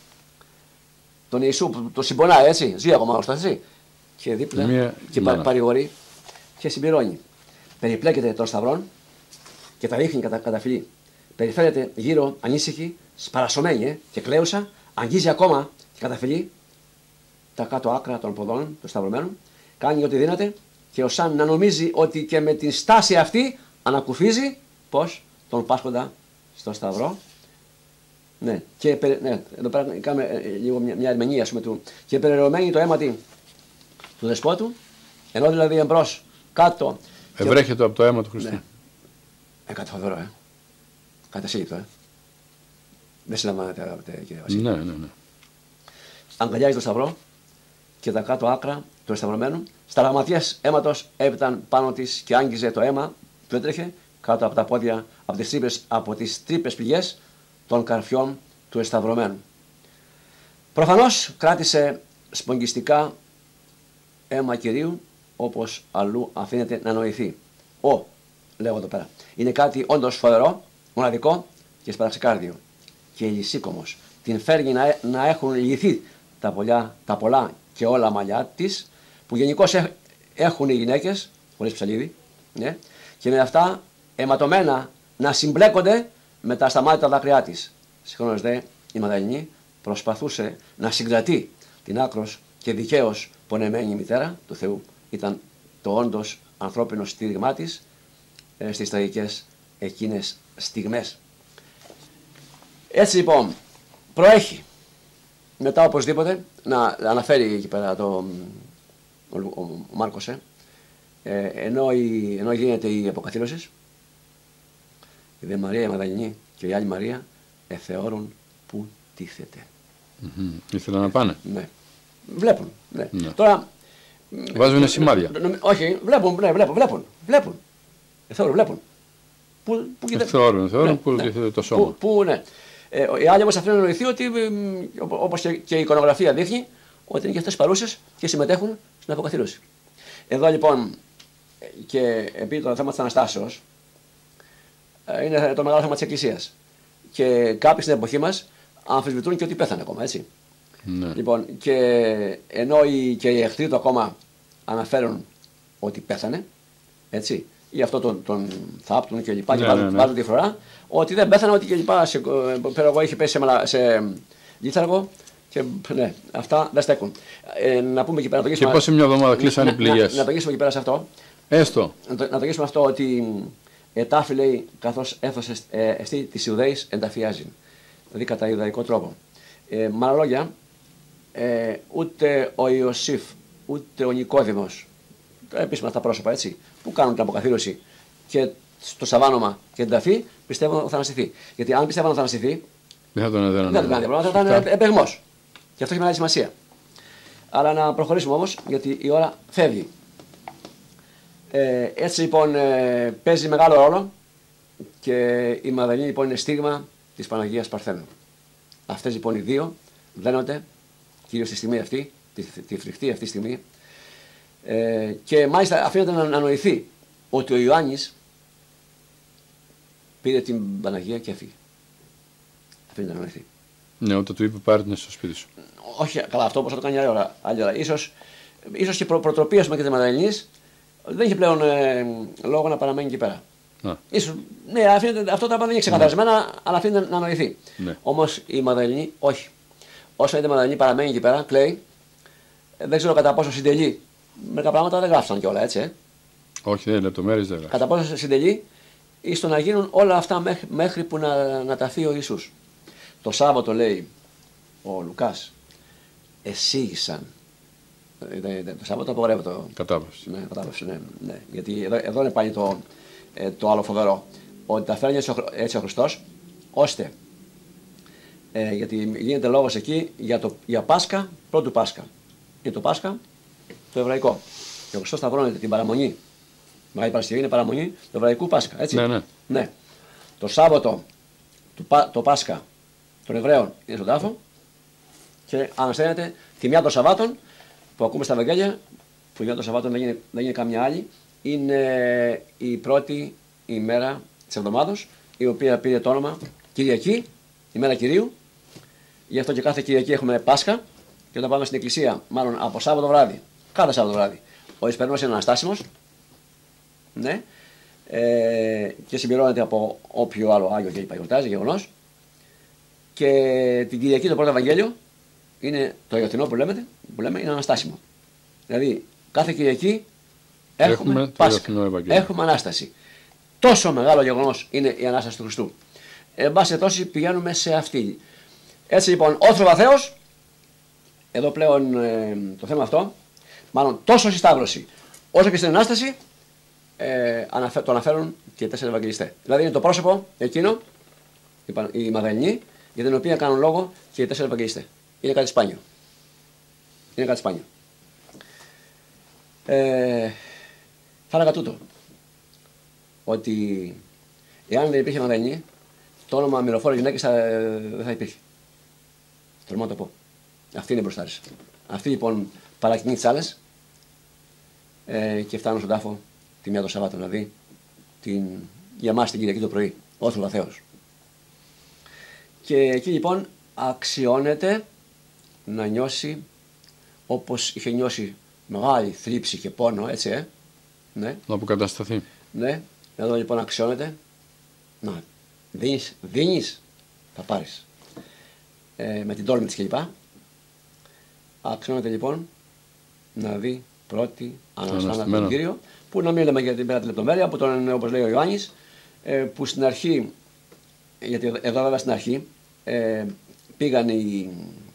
τον Ιησού που το συμπονάει, έτσι, ζει ακόμα ωστόσο, έτσι, και δίπλα και παρηγορεί και συμπληρώνει. Περιπλέκεται των σταυρών και τα ρίχνει κατά φυλή. Περιφέρεται γύρω ανήσυχη, σπαρασωμένη και κλαίουσα, αγγίζει ακόμα και καταφυλεί τα κάτω άκρα των ποδών των σταυρωμένων, κάνει ό,τι δύναται και ως αν να νομίζει ότι και με την στάση αυτή ανακουφίζει πως τον πάσχοντα στο σταυρό. Ναι, και εδώ πέρα κάνουμε λίγο μια ερμηνεία του. Και περιερωμένη το αίμα του δεσπότου, ενώ δηλαδή εμπρός κάτω. Ευρέχεται από το αίμα του Χριστού. Ναι. Κάτι φοβερό, κάτι ασύλληπτο, Δεν συλλαμβάνεται, αγαπητέ κύριε Βασίλη. Ναι. Αγκαλιάζει το σταυρό και τα κάτω άκρα του εσταυρωμένου. Σταλαγματιές αίματος έπιταν πάνω της και άγγιζε το αίμα που έτρεχε κάτω από τα πόδια, από τις τρύπες πληγές των καρφιών του εσταυρωμένου. Προφανώς κράτησε σπογγιστικά αίμα Κυρίου, όπως αλλού αφήνεται να νοηθεί. Λέω εδώ πέρα. Είναι κάτι όντως φοβερό, μοναδικό και σπαραξικάρδιο. Και λυσίκομος. Την φέρνει να έχουν λυθεί τα πολλά και όλα μαλλιά της, που γενικώς έχουν οι γυναίκες, χωρίς ψαλίδι, ναι, και με αυτά αιματωμένα να συμπλέκονται με τα ασταμάτητα δάκρυά της. Συγχρόνως δε η Μαγδαληνή προσπαθούσε να συγκρατεί την άκρος και δικαίως πονεμένη μητέρα του Θεού. Ήταν το όντως ανθρώπινο στήριγμά της στις τραγικές εκείνες στιγμές. Έτσι λοιπόν προέχει μετά οπωσδήποτε να αναφέρει εκεί πέρα ο Μάρκος ενώ γίνεται η αποκαθήλωση, η δε Μαρία η Μαγδαληνή και η άλλη Μαρία εθεώρουν που τίθεται. Ήθελαν να πάνε. Ναι. Βλέπουν. Ναι. Ναι. Τώρα, βάζουν σημάδια. Όχι, βλέπουν. Εθεώρουν, βλέπουν. Εθεώρουν που τίθεται το σώμα. Ναι. Οι άλλοι όμως αφήνουν να νοηθεί ότι, όπως και η εικονογραφία δείχνει, ότι είναι και αυτές παρούσες και συμμετέχουν στην αποκαθήλωση. Εδώ λοιπόν, και επειδή το θέμα της Αναστάσεως είναι το μεγάλο θέμα της Εκκλησίας. Και κάποιοι στην εποχή μας αμφισβητούν και ότι πέθανε ακόμα, έτσι. Ναι. Λοιπόν, και ενώ και οι εχθροί του ακόμα αναφέρουν ότι πέθανε, έτσι, ή αυτό τον θάπτουν και λοιπά, και βάζουν τη φορά, ότι δεν πέθανε, ότι και λοιπά, εγώ είχε πέσει σε λίθαργο και ναι, αυτά δεν στέκουν. Να πούμε εκεί πέρα. Και πώς σε μια εβδομάδα κλείσανε οι πληγές. Να το γυρίσουμε εκεί πέρα σε αυτό. Έστω. Να το γυρίσουμε αυτό ότι ετάφη λέει, καθώς έθωσε εστί της Ιουδαίης ενταφιάζει. Δηλαδή κατά Ιουδαϊκό τρόπο. Με άλλα λόγια, ούτε ο Ιωσήφ, ούτε ο Νικόδημος, επίσημα αυτά πρόσωπα, έτσι, που κάνουν την αποκαθήλωση και στο σαβάνομα και την ταφή, πιστεύουν ότι θα αναστηθεί. Γιατί αν πιστεύουν ότι θα αναστηθεί, δεν θα τον έδαιναν. Δεν θα τον έδαιναν, θα ήταν επεγμός. Και αυτό έχει μεγάλη σημασία. Αλλά να προχωρήσουμε όμως, γιατί η ώρα φεύγει. Έτσι λοιπόν παίζει μεγάλο ρόλο και η Μαδαλήνη λοιπόν είναι στίγμα της Παναγίας Παρθένου. Αυτές λοιπόν οι δύο δένονται κυρίως στη στιγμή αυτή, τη φρικτή αυτή στιγμή, και μάλιστα αφήνεται να νοηθεί ότι ο Ιωάννης πήρε την Παναγία και έφυγε. Αφήνεται να νοηθεί. Ναι, όταν του είπε πάρε την στο σπίτι σου. Όχι, καλά, αυτό όπως θα το κάνει άλλη ώρα. Ίσως και προτροπή και της Μαδαληνής δεν είχε πλέον λόγο να παραμένει εκεί πέρα. Ίσως, ναι, αυτό τα πάντα δεν είναι ξεκαθαρισμένα, αλλά αφήνεται να νοηθεί. Ναι. Όμως η Μαδαληνή, όχι. Όσο η Μαδαληνή παραμένει εκεί πέρα, κλαίει. Δεν ξέρω κατά πόσο συντελεί. Μερικά πράγματα δεν γράφησαν κιόλα, έτσι. Όχι, δεν λεπτομέρειες δεν γράφησαν. Κατά πόσο συντελεί ή στο να γίνουν όλα αυτά μέχρι που να ταθεί ο Ιησούς. Το Σάββατο λέει ο Λουκάς, εσύγησαν. Το Σάββατο απογορεύεται. Κατάβαση. Ναι, κατάβαση, ναι. Γιατί εδώ είναι πάλι το άλλο φοβερό. Ότι τα φέρνει έτσι ο Χριστός, ώστε. Γιατί γίνεται λόγος εκεί για Πάσχα, πρώτου Πάσχα. Είναι το Πάσχα το εβραϊκό. Και ο Χριστός σταυρώνεται την παραμονή. Μεγάλη Παρασκευή είναι παραμονή του εβραϊκού Πάσχα. Έτσι. Ναι. Το Σάββατο το Πάσχα των Εβραίων είναι στον τάφο και ανασταίνεται τη μια των Σαββάτων που ακούμε στα Ευαγγέλια, που η μια των Σαββάτων δεν είναι καμιά άλλη, είναι η πρώτη ημέρα της εβδομάδος, η οποία πήρε το όνομα Κυριακή, ημέρα Κυρίου. Γι' αυτό και κάθε Κυριακή έχουμε Πάσχα και όταν πάμε στην εκκλησία, μάλλον από Σάββατο βράδυ, κάθε Σάββατο βράδυ, ο Ισπερινός είναι αναστάσιμος, ναι, και συμπληρώνεται από όποιο άλλο Άγιο και γιορτάζει, γεγονός. Και την Κυριακή το πρώτο Ευαγγέλιο είναι το Ιωθινό που λέμε είναι αναστάσιμο. Δηλαδή κάθε Κυριακή έχουμε Πάσχα, έχουμε Ανάσταση. Τόσο μεγάλο γεγονός είναι η Ανάσταση του Χριστού. Εν πάση περιπτώσει πηγαίνουμε σε αυτή. Έτσι λοιπόν, όθρο Θεός, εδώ πλέον το θέμα αυτό, μάλλον τόσο στη Σταύρωση όσο και στην Ανάσταση, το αναφέρουν και οι 4 Ευαγγελιστές. Δηλαδή είναι το πρόσωπο εκείνο, η Μαδαληνή, για την οποία κάνουν λόγο και οι 4 Ευαγγελιστές. Είναι κάτι σπάνιο. Είναι κάτι σπάνιο. Θα έλεγα τούτο, ότι εάν δεν υπήρχε Μαδαληνή, το όνομα μυροφόρο γυναίκες δεν θα υπήρχε. Τολμώ να το πω. Αυτή είναι η μπροστάριση. Αυτή λοιπόν παρακινεί τις άλλες και φτάνουν στον τάφο τη μία το Σαββάτο, δηλαδή για εμάς την Κυριακή το πρωί, όθρο βαθέως. Και εκεί λοιπόν αξιώνεται να νιώσει όπως είχε νιώσει μεγάλη θλίψη και πόνο, έτσι, ναι. Να αποκατασταθεί. Ναι, εδώ λοιπόν αξιώνεται να δίνεις, θα πάρεις. Με την τόλμη της κλπ. Αξιώνεται λοιπόν να δει πρώτη αναστάνα τον Κύριο, που να μην λέμε για την πέρα τη λεπτομέρεια, που τον, όπως λέει ο Ιωάννης, που στην αρχή, γιατί εδώ βέβαια στην αρχή, πήγαν οι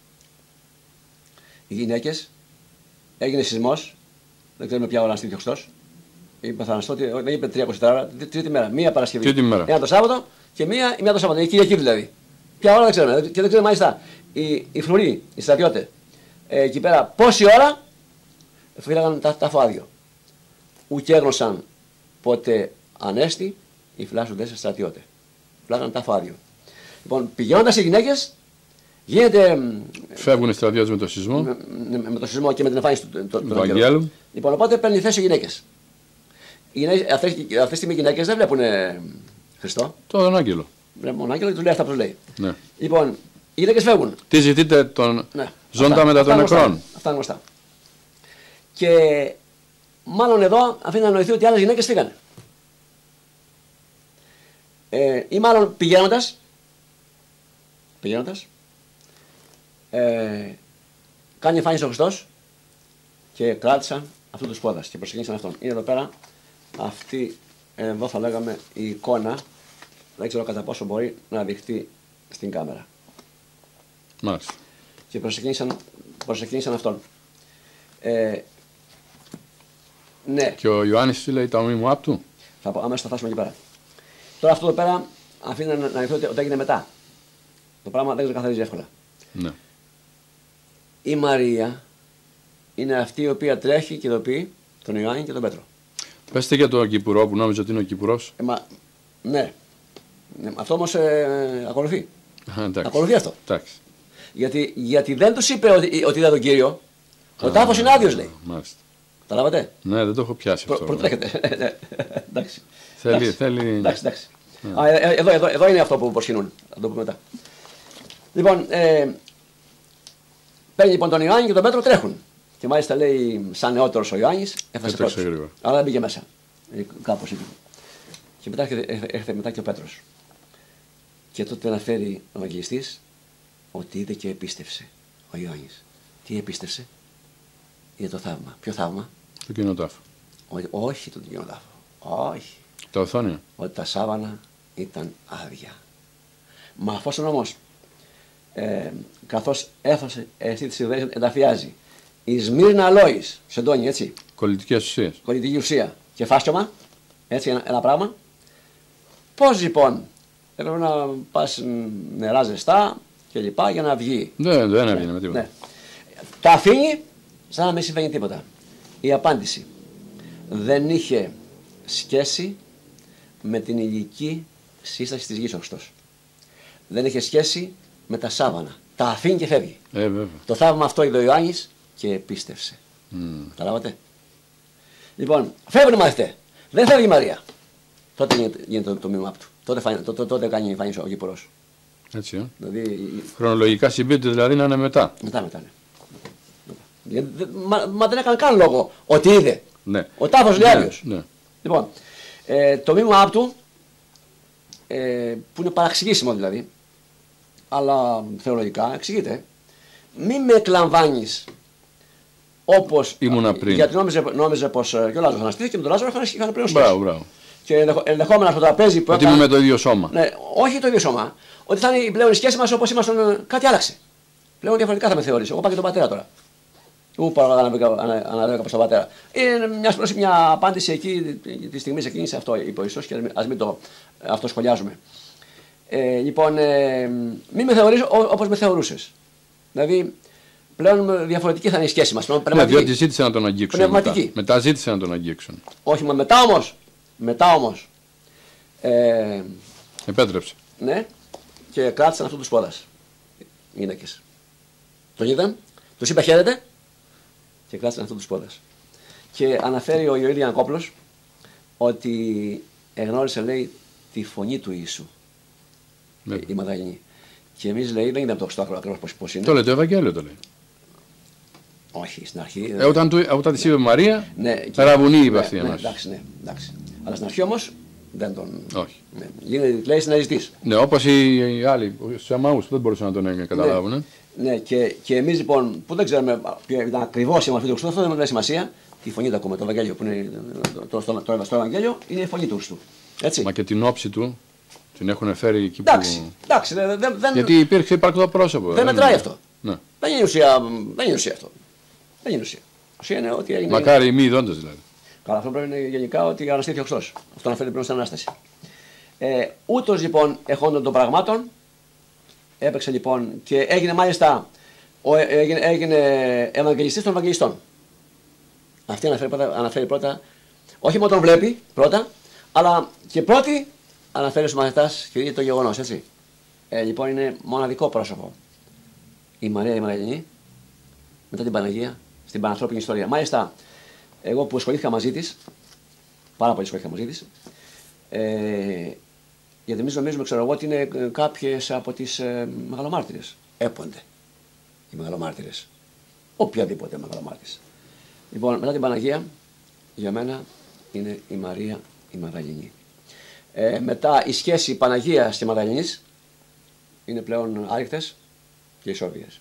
γυναίκες, έγινε σεισμός, δεν ξέρουμε ποια ώρα αναστήθηκε ο Χριστός, είπε θα αναστώ, δεν είπε 3-24 ώρα, τρίτη μέρα, μία Παρασκευή, ένα το Σάββατο και μία το Σάββατο, η Κυριακή δηλαδή. Ποια ώρα δεν ξέρουμε, και δεν ξέρουμε μάλιστα οι φρουροί, οι στρατιώτες, εκεί πέρα πόση ώρα φύλαγαν τα φάδιο. Ούτε έγνωσαν πότε ανέστη οι φυλάσσοντες στρατιώτες. Φυλάγαν τα φάδιο. Λοιπόν, πηγαίνοντας οι γυναίκες, γίνεται. Φεύγουν οι στρατιώτες με το σεισμό. Με το σεισμό και με την εμφάνιση του Αγγέλου. Λοιπόν, οπότε παίρνει θέση οι γυναίκες. Αυτή τη στιγμή οι γυναίκες δεν βλέπουν Χριστό. Τον Άγγελο. Βλέπουν τον Άγγελο και του λέει αυτά που του λέει. Ναι. Λοιπόν, οι γυναίκες φεύγουν. Τι ζητείτε τον Ναι. ζώντα μετά των νεκρών. Αυτά είναι γνωστά. Και μάλλον εδώ αφήνει να νοηθεί ότι άλλες γυναίκες φύγανε. Ή μάλλον πηγαίνοντας, κάνει εμφάνιση ο Χριστός και κράτησαν αυτού του σπόδας και προσεγγίσαν αυτόν. Είναι εδώ πέρα αυτή, εδώ θα λέγαμε, η εικόνα, δεν ξέρω κατά πόσο μπορεί να δειχτεί στην κάμερα. Μάλιστα. Και προσεγγίσαν αυτόν. Ναι. Και ο Ιωάννης λέει τα ομοίμου απ' του. Αμέσως θα φτάσουμε εκεί πέρα. Τώρα αυτό εδώ πέρα αφήνει να δειχθεί ότι έγινε μετά. Το πράγμα δεν ξεκαθαρίζει εύκολα. Ναι. Η Μαρία είναι αυτή η οποία τρέχει και ειδοποιεί τον Ιωάννη και τον Πέτρο. Πέστε για τον Κυπουρό που νόμιζε ότι είναι ο Κυπουρός. Ναι. Αυτό όμως ακολουθεί. Εντάξει. Ακολουθεί αυτό. Εντάξει. Γιατί δεν τους είπε ότι είδα τον Κύριο. Ο τάφος είναι άδειος, λέει. Μάλιστα. Καταλάβατε. Ναι, δεν το έχω πιάσει αυτό. Προτρέχετε. Εντάξει. Θέλει. Εντάξει. Εδώ είναι αυτό που προσκυνούν. Θα το πούμε μετά. Λοιπόν, παίρνει λοιπόν τον Ιωάννη και τον Πέτρο, τρέχουν. Και μάλιστα λέει, σαν νεότερος ο Ιωάννης, έφτασε πρώτος. Αλλά δεν μπήκε μέσα. Κάπως εκεί. Και μετά έρχεται μετά και ο Πέτρος. Και τότε αναφέρει ο Ευαγγελιστής ότι είδε και επίστευσε ο Ιωάννης. Τι επίστευσε? Για το θαύμα. Ποιο θαύμα? Το κοινοτάφο. Όχι τον κοινοτάφο. Όχι. Τα οθόνια. Ότι τα σάβανα ήταν άδεια. Μα αφόσον όμως καθώς έφασε εσύ τις ιδέες ενταφιάζει η Σμύρνα Λόης, σεντόνι, έτσι. Κολλητικές ουσίες. Κολλητική ουσία και φάσκωμα, έτσι ένα πράγμα. Πώς λοιπόν έπρεπε να πας νερά ζεστά και λοιπά για να βγει. Δεν έβγαινε με τίποτα. Ναι. Το αφήνει σαν να μην συμβαίνει τίποτα. Η απάντηση: δεν είχε σχέση με την ηλική σύσταση της γης ο Χριστός. Δεν είχε σχέση με τα σάβανα. Τα αφήνει και φεύγει. Βέβαια. Το θαύμα αυτό είδε ο Ιωάννης και πίστευσε. Καταλάβατε. Λοιπόν, φεύγουν οι μαθητές. Δεν φεύγει η Μαρία. Τότε γίνεται το μήνυμα του. Τότε κάνει εμφάνιση ο Κύπουρος. Έτσι. Δηλαδή, χρονολογικά συμπίπτει δηλαδή να είναι μετά. Μετά, ναι. Μα δεν έκανε καν λόγο ότι είδε. Ναι. Ο τάφος λέει άδειος. Ναι. Λοιπόν, το μήνυμα του, που είναι παραξηγήσιμο δηλαδή, αλλά θεολογικά εξηγείται. Μην με εκλαμβάνεις όπως ήμουνα πριν. Γιατί νόμιζε πως και ο Λάζαρος αναστήθηκε και με τον Λάζαρο είχαν πλέον σχέση. Μπράβο. Και ενδεχόμενα στο τραπέζι που ότι είμαι με το ίδιο σώμα. Ναι, όχι το ίδιο σώμα. Ότι θα είναι πλέον η σχέση μας όπως ήμασταν. Κάτι άλλαξε. Πλέον διαφορετικά θα με θεωρήσει. Εγώ πάω και τον πατέρα τώρα. Πού πάω να αναδέω κάπως τον πατέρα. Είναι μια απάντηση εκεί τη στιγμή εκείνη σε αυτό είπε ο Ιησούς και ας μην το αυτοσχολιάζουμε. Λοιπόν, μην με θεωρείς όπως με θεωρούσες. Δηλαδή, πλέον διαφορετική θα είναι η σχέση μας. Ναι, διότι ζήτησε να τον αγγίξουν. Μετά ζήτησε να τον αγγίξουν. Όχι, μα μετά όμως. Επέτρεψε. Ναι, και κράτησαν αυτού του σπόδας. Οι γυναίκες. Τον είδαν, τους είπε χαίρετε και κράτησαν αυτού του σπόδας. Και αναφέρει ο Ιωήλ Γιαννακόπουλος ότι εγνώρισε, λέει, τη φωνή του Ιησού. Ναι. Η Μαδαληνή. Και εμείς, λέει, δεν είδαμε το Χριστό ακριβώς πώς είναι. Το λέει, το Ευαγγέλιο το λέει. Όχι, στην αρχή. Όταν της είπε Μαρία, ναι, παραβουνή είπε αυτή. Εντάξει. Αλλά στην αρχή όμως δεν τον. Όχι. Ναι. Λέει συναζητής. Ναι, όπως οι άλλοι, στους Αμαούς που δεν μπορούσαν να τον καταλάβουν. Ναι, και εμείς λοιπόν που δεν ξέρουμε ποια ήταν ακριβώς η μορφή του Χριστού, αυτό δεν έχει σημασία. Τη φωνή του ακούμε, το Ευαγγέλιο που είναι στο Ευαγγέλιο είναι η φωνή του Χριστού. Έτσι. Μα και την όψη του την έχουν φέρει εκεί εντάξει, γιατί υπήρξε υπαρκτό πρόσωπο. Δεν μετράει αυτό. Ναι. Δεν είναι ουσία αυτό. Δεν είναι ουσία. Ουσία είναι ότι έγινε. Μακάρι οι μη ειδώντες δηλαδή. Καλά, αυτό πρέπει να είναι γενικά ότι αναστήθηκε ο Χριστός. Αυτό αναφέρει πριν στην Ανάσταση. Ούτως λοιπόν εχόντων των πραγμάτων έπαιξε λοιπόν και έγινε μάλιστα έγινε Ευαγγελιστής των Ευαγγελιστών. Αυτή αναφέρει πρώτα, όχι μόνο τον βλέπει πρώτα, αλλά και πρώτη αναφέρει στους μαθητάς και το γεγονός, έτσι. Λοιπόν, είναι μοναδικό πρόσωπο. Η Μαρία η Μαγδαληνή, μετά την Παναγία, στην πανανθρώπινη ιστορία. Μάλιστα, εγώ που ασχολήθηκα μαζί της, πάρα πολύ ασχολήθηκα μαζί της, γιατί εμείς νομίζουμε, ξέρω εγώ, ότι είναι κάποιες από τις μεγαλομάρτυρες. Έπονται οι μεγαλομάρτυρες. Οποιαδήποτε μεγαλομάρτυρες. Λοιπόν, μετά την Παναγία, για μένα είναι η Μαρία η Μαγδαληνή. Μετά η σχέση Παναγίας και Μαγδαληνής είναι πλέον άρρηκτες και ισόβιες.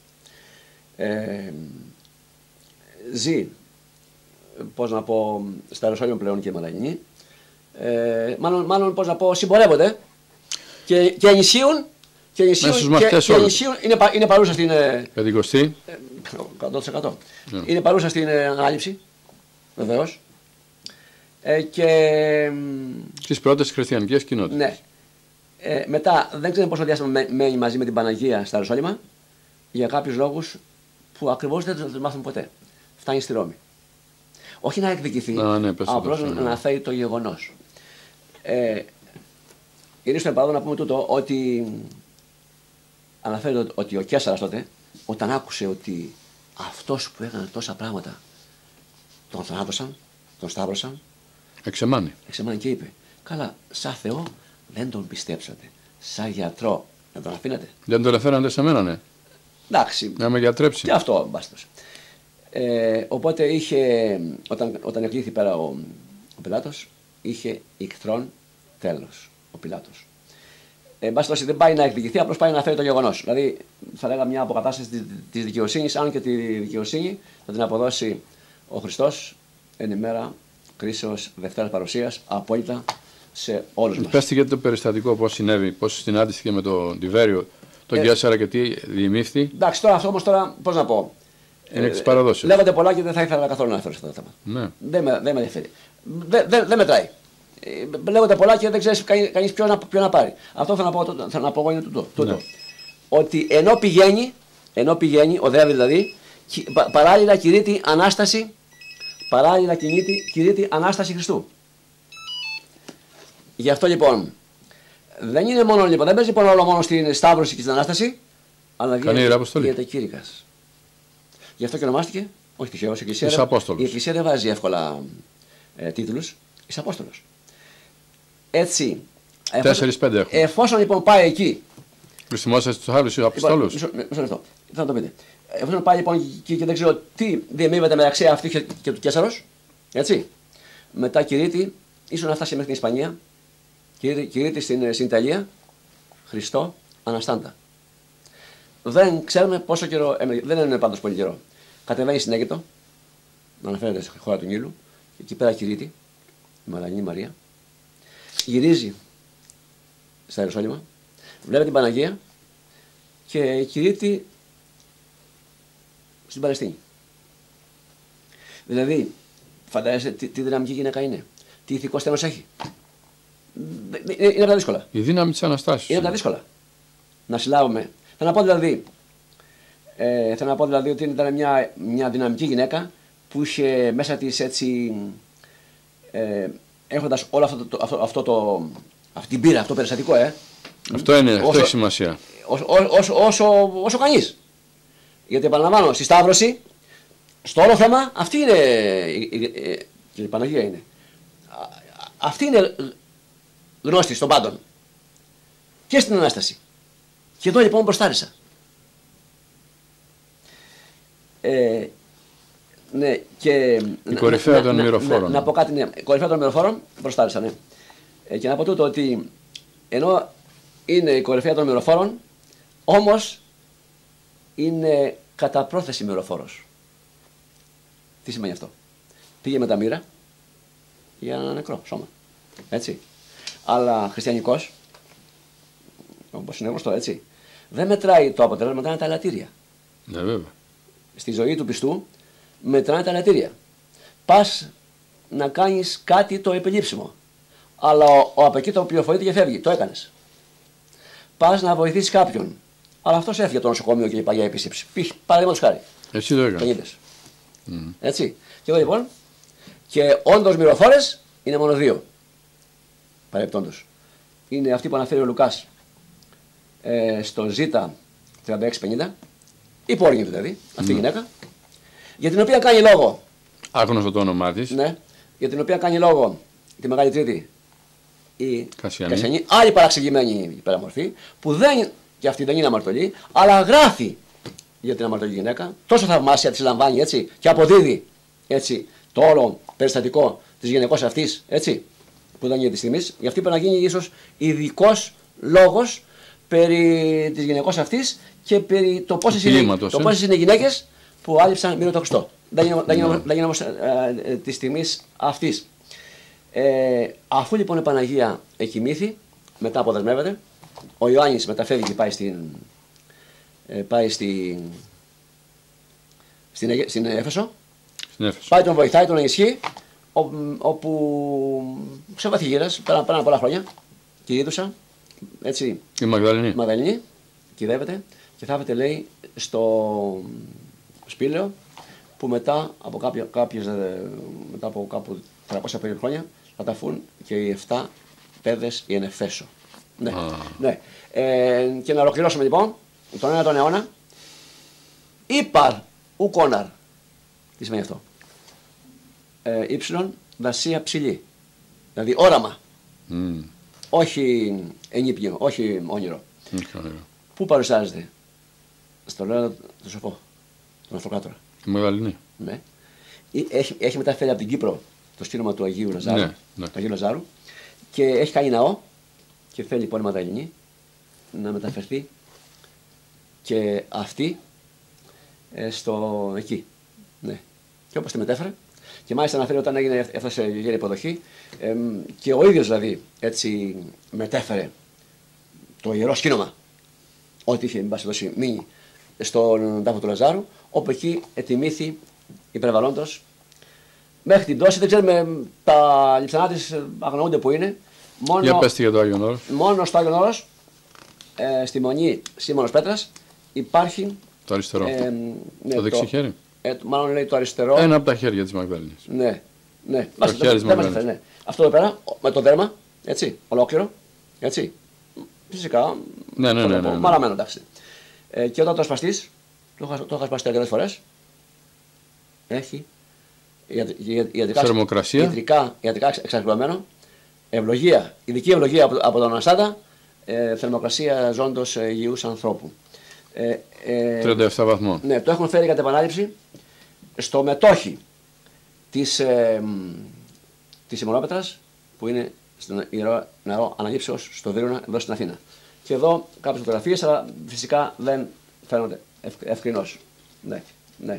Ζει, πώς να πω, στα Ιεροσόλυμα πλέον και η Μαγδαληνή. Μάλλον πώς να πω, συμπορεύονται και ενισχύουν. Και ενισχύουν, είναι παρούσα στην. Πεντηκοστή. 100%. Είναι παρούσα στην ανάληψη, βεβαίως. Και. Στις πρώτες χριστιανικές κοινότητες. Ναι. Μετά δεν ξέρω πόσο διάστημα μένει μαζί με την Παναγία στα Ιεροσόλυμα για κάποιους λόγους που ακριβώς δεν τους μάθουμε ποτέ. Φτάνει στη Ρώμη. Όχι να εκδικηθεί, απλώς να αναφέρει το γεγονός. Είναι στο επάδο να πούμε τούτο ότι αναφέρει ότι ο Καίσαρας τότε, όταν άκουσε ότι αυτός που έκανε τόσα πράγματα τον θανάτωσαν, τον σταύρωσαν, εξεμάνει και είπε, καλά, σαν Θεό δεν τον πιστέψατε, σαν γιατρό να τον αφήνατε. Δεν τον έφερατε σε μένα, ναι. Εντάξει. Να με γιατρέψει. Και αυτό μπάστος. Οπότε είχε, όταν εκλήθη πέρα ο Πιλάτος, είχε ικτρών τέλος ο Πιλάτος. Μπάστος δεν πάει να εκδικηθεί, απλώς πάει να φέρει το γεγονός. Δηλαδή θα λέγαμε μια αποκατάσταση της δικαιοσύνης, αν και τη δικαιοσύνη θα την αποδώσει ο Χριστός εν ημέρα κρίσεως Δευτέρας Παρουσίας, απόλυτα σε όλους μας. Πες γιατί το περιστατικό πώς συνέβη, πώς συνάντησε με τον Τιβέριο, τον Καίσαρα και τι διημήφθη. Εντάξει, τώρα αυτό όμως τώρα, πώς να πω. Είναι εξ παραδόσεως. Λέγονται πολλά και δεν θα ήθελα καθόλου να αναφέρω σε αυτό το θέμα. Ναι. Δεν με ενδιαφέρει. Δεν μετράει. Λέγονται πολλά και δεν ξέρει κανείς ποιο να πάρει. Αυτό θα να πω εγώ είναι τούτο. Ναι. Ότι ενώ πηγαίνει, οδεύει δηλαδή, παράλληλα κηρύττει Ανάσταση Χριστού. Γι' αυτό λοιπόν δεν είναι μόνο λοιπόν, δεν παίζει λοιπόν όλο μόνο στην Σταύρωση και στην Ανάσταση, αλλά γίνεται κήρυκας. Γι' αυτό και ονομάστηκε, όχι τυχαίως, η Εκκλησία δεν βάζει εύκολα τίτλους, εις Απόστολος. Έτσι, εφόσον λοιπόν πάει εκεί. Χρησιμόσαστε τους άλλους Αποστόλους. Μισό λεπτό, θα το πείτε. Εφόσον πάει λοιπόν εκεί και δεν ξέρω τι διαμείβεται μεταξύ αυτού και του Καίσαρος, έτσι. Μετά κηρύττει, ίσως να φτάσει μέχρι την Ισπανία, κηρύττει στην Ιταλία, Χριστό Αναστάντα. Δεν ξέρουμε πόσο καιρό, δεν είναι πάντως πολύ καιρό. Κατεβαίνει στην Αίγυπτο, να αναφέρεται στη χώρα του Νείλου, εκεί πέρα κηρύττει, η Μαγδαληνή Μαρία. Γυρίζει στα Ιεροσόλυμα, βλέπει την Παναγία και κηρύττει στην Παλαιστίνη. Δηλαδή, φαντάζεσαι τι δυναμική γυναίκα είναι, τι ηθικό στένος έχει. Είναι από τα δύσκολα. Η δύναμη της Αναστάσεως. Είναι από τα δύσκολα. Να συλλάβουμε. Θέλω να πω δηλαδή ότι ήταν μια δυναμική γυναίκα που είχε μέσα της έτσι, έχοντας όλο αυτή την πείρα, αυτό το περιστατικό, Αυτό έχει σημασία. Όσο κανείς. Γιατί επαναλαμβάνω, στη Σταύρωση, στο όλο θέμα, αυτή είναι, και η Παναγία είναι, αυτή είναι γνώστη των πάντων. Και στην Ανάσταση. Και εδώ λοιπόν μπροστάρισα. Ναι, και η κορυφαία των μυροφόρων. Να πω κάτι, ναι. Η κορυφαία των μυροφόρων μπροστάρισα, ναι. Και να πω τούτο ότι ενώ είναι η κορυφαία των μυροφόρων, όμως είναι κατά πρόθεση μυροφόρος. Τι σημαίνει αυτό? Πήγε με τα μοίρα για ένα νεκρό σώμα. Έτσι. Αλλά χριστιανικός, όπως είναι γνωστό, έτσι, δεν μετράει το αποτέλεσμα, μετράνε τα ελαττήρια. Ναι, βέβαια. Στη ζωή του πιστού μετράνε τα ελαττήρια. Πας να κάνεις κάτι το επιλήψιμο, αλλά από εκεί το πληροφορείται και φεύγει. Το έκανες. Πας να βοηθήσεις κάποιον, αλλά αυτός έφυγε από το νοσοκομείο και είπα για επίσκεψη. Παραδείγματος χάρη. Εσύ το έκανες. Έτσι. Και εγώ λοιπόν, και όντως μυροφόρες είναι μόνο δύο. Παρεπτόντως. Είναι αυτή που αναφέρει ο Λουκάς. στο Ζήτα 3650, υπόρριγη δηλαδή, αυτή η γυναίκα, για την οποία κάνει λόγο. Άγνωστο το όνομά της. Ναι, για την οποία κάνει λόγο τη Μεγάλη Τρίτη η Κασιανή. άλλη παραξηγημένη παραμορφή, που και αυτή δεν είναι αμαρτωλή, αλλά γράφει για την αμαρτωλή γυναίκα, τόσο θαυμάσια τη λαμβάνει έτσι και αποδίδει έτσι το όλο περιστατικό τη γυναικός αυτής, έτσι, που δεν είναι τη τιμή. Γι' αυτή πρέπει να γίνει ίσως ειδικός λόγος περί της γυναικός αυτής και περί το πόσες είναι οι γυναίκες που άλυψαν μύρο το Χριστό. Δεν είναι όμως της τιμής αυτής. Αφού λοιπόν η Παναγία εκοιμήθη, μετά αποδεσμεύεται, ο Ιωάννης μεταφεύγει και πάει στην Έφεσο. Πάει, τον βοηθάει, τον ενισχύει, όπου σε βαθυγύρας, πέραν πολλά χρόνια, κηρύττουσα, έτσι, η Μαγδαληνή κυδεύεται και θάβεται, λέει, στο σπήλαιο, που μετά από κάπου 300 περίπου χρόνια θα ταφούν και οι 7 παιδες η εν Εφέσω. Ναι. Ναι. Και να ολοκληρώσουμε λοιπόν τον 9ο αιώνα. Ήπαρ ουκόναρ. Τι σημαίνει αυτό? Ήψιλον δασία ψηλή. Δηλαδή όραμα. Όχι ενύπνιο, όχι όνειρο. Πού παρουσιάζεται? Στο λέω το σοφό, τον Αυτοκράτορα. Τη Μεγαλυνή. Ναι. Έχει μεταφέρει από την Κύπρο το στήρωμα του Αγίου Λαζάρου, ναι. του Αγίου Λαζάρου, και έχει κάνει ναό και θέλει λοιπόν η Μαγδαληνή να μεταφερθεί και αυτή εκεί. Ναι. Και όπως τη μετέφερε, και μάλιστα αναφέρει όταν έφτασε η γέρη υποδοχή, και ο ίδιος δηλαδή έτσι μετέφερε το ιερό σκήνομα, ό,τι είχε μείνει στον τάφο του Λαζάρου, όπου εκεί ετιμήθη υπερβαλλόντος μέχρι την πτώση. Δεν ξέρουμε, τα λιψανά της αγνοούνται που είναι. Για πέστε για το Άγιον Όρος. Μόνο στο Άγιον Όρος, στη Μονή Σίμωνος Πέτρας, υπάρχει το αριστερό. Το δεξί χέρι. Μάλλον λέει το αριστερό. Ένα από τα χέρια της Μαγδαληνής. Ναι. Το χέρι της Μαγδαληνής. Ναι. Αυτό εδώ πέρα, με το δέρμα, έτσι, ολόκληρο, έτσι. Φυσικά, μαραμένο, εντάξει. Και όταν το ασπαστείς, το έχω ασπαστεί αρκετές φορές, έχει ιατρικά εξασφαλισμένο, ευλογία, ειδική ευλογία από τον Αναστάτα, θερμοκρασία ζώντος υγιούς ανθρώπου. 37 βαθμών. Ναι, το έχουν φέρει κατά επανάληψη στο μετόχι της Ημονόπετρας, που είναι στον Ιερό Νερό Αναλήψεως στο Βύρωνα, εδώ στην Αθήνα. Και εδώ κάποιες φωτογραφίες, αλλά φυσικά δεν φαίνονται ευκρινώς. Ναι.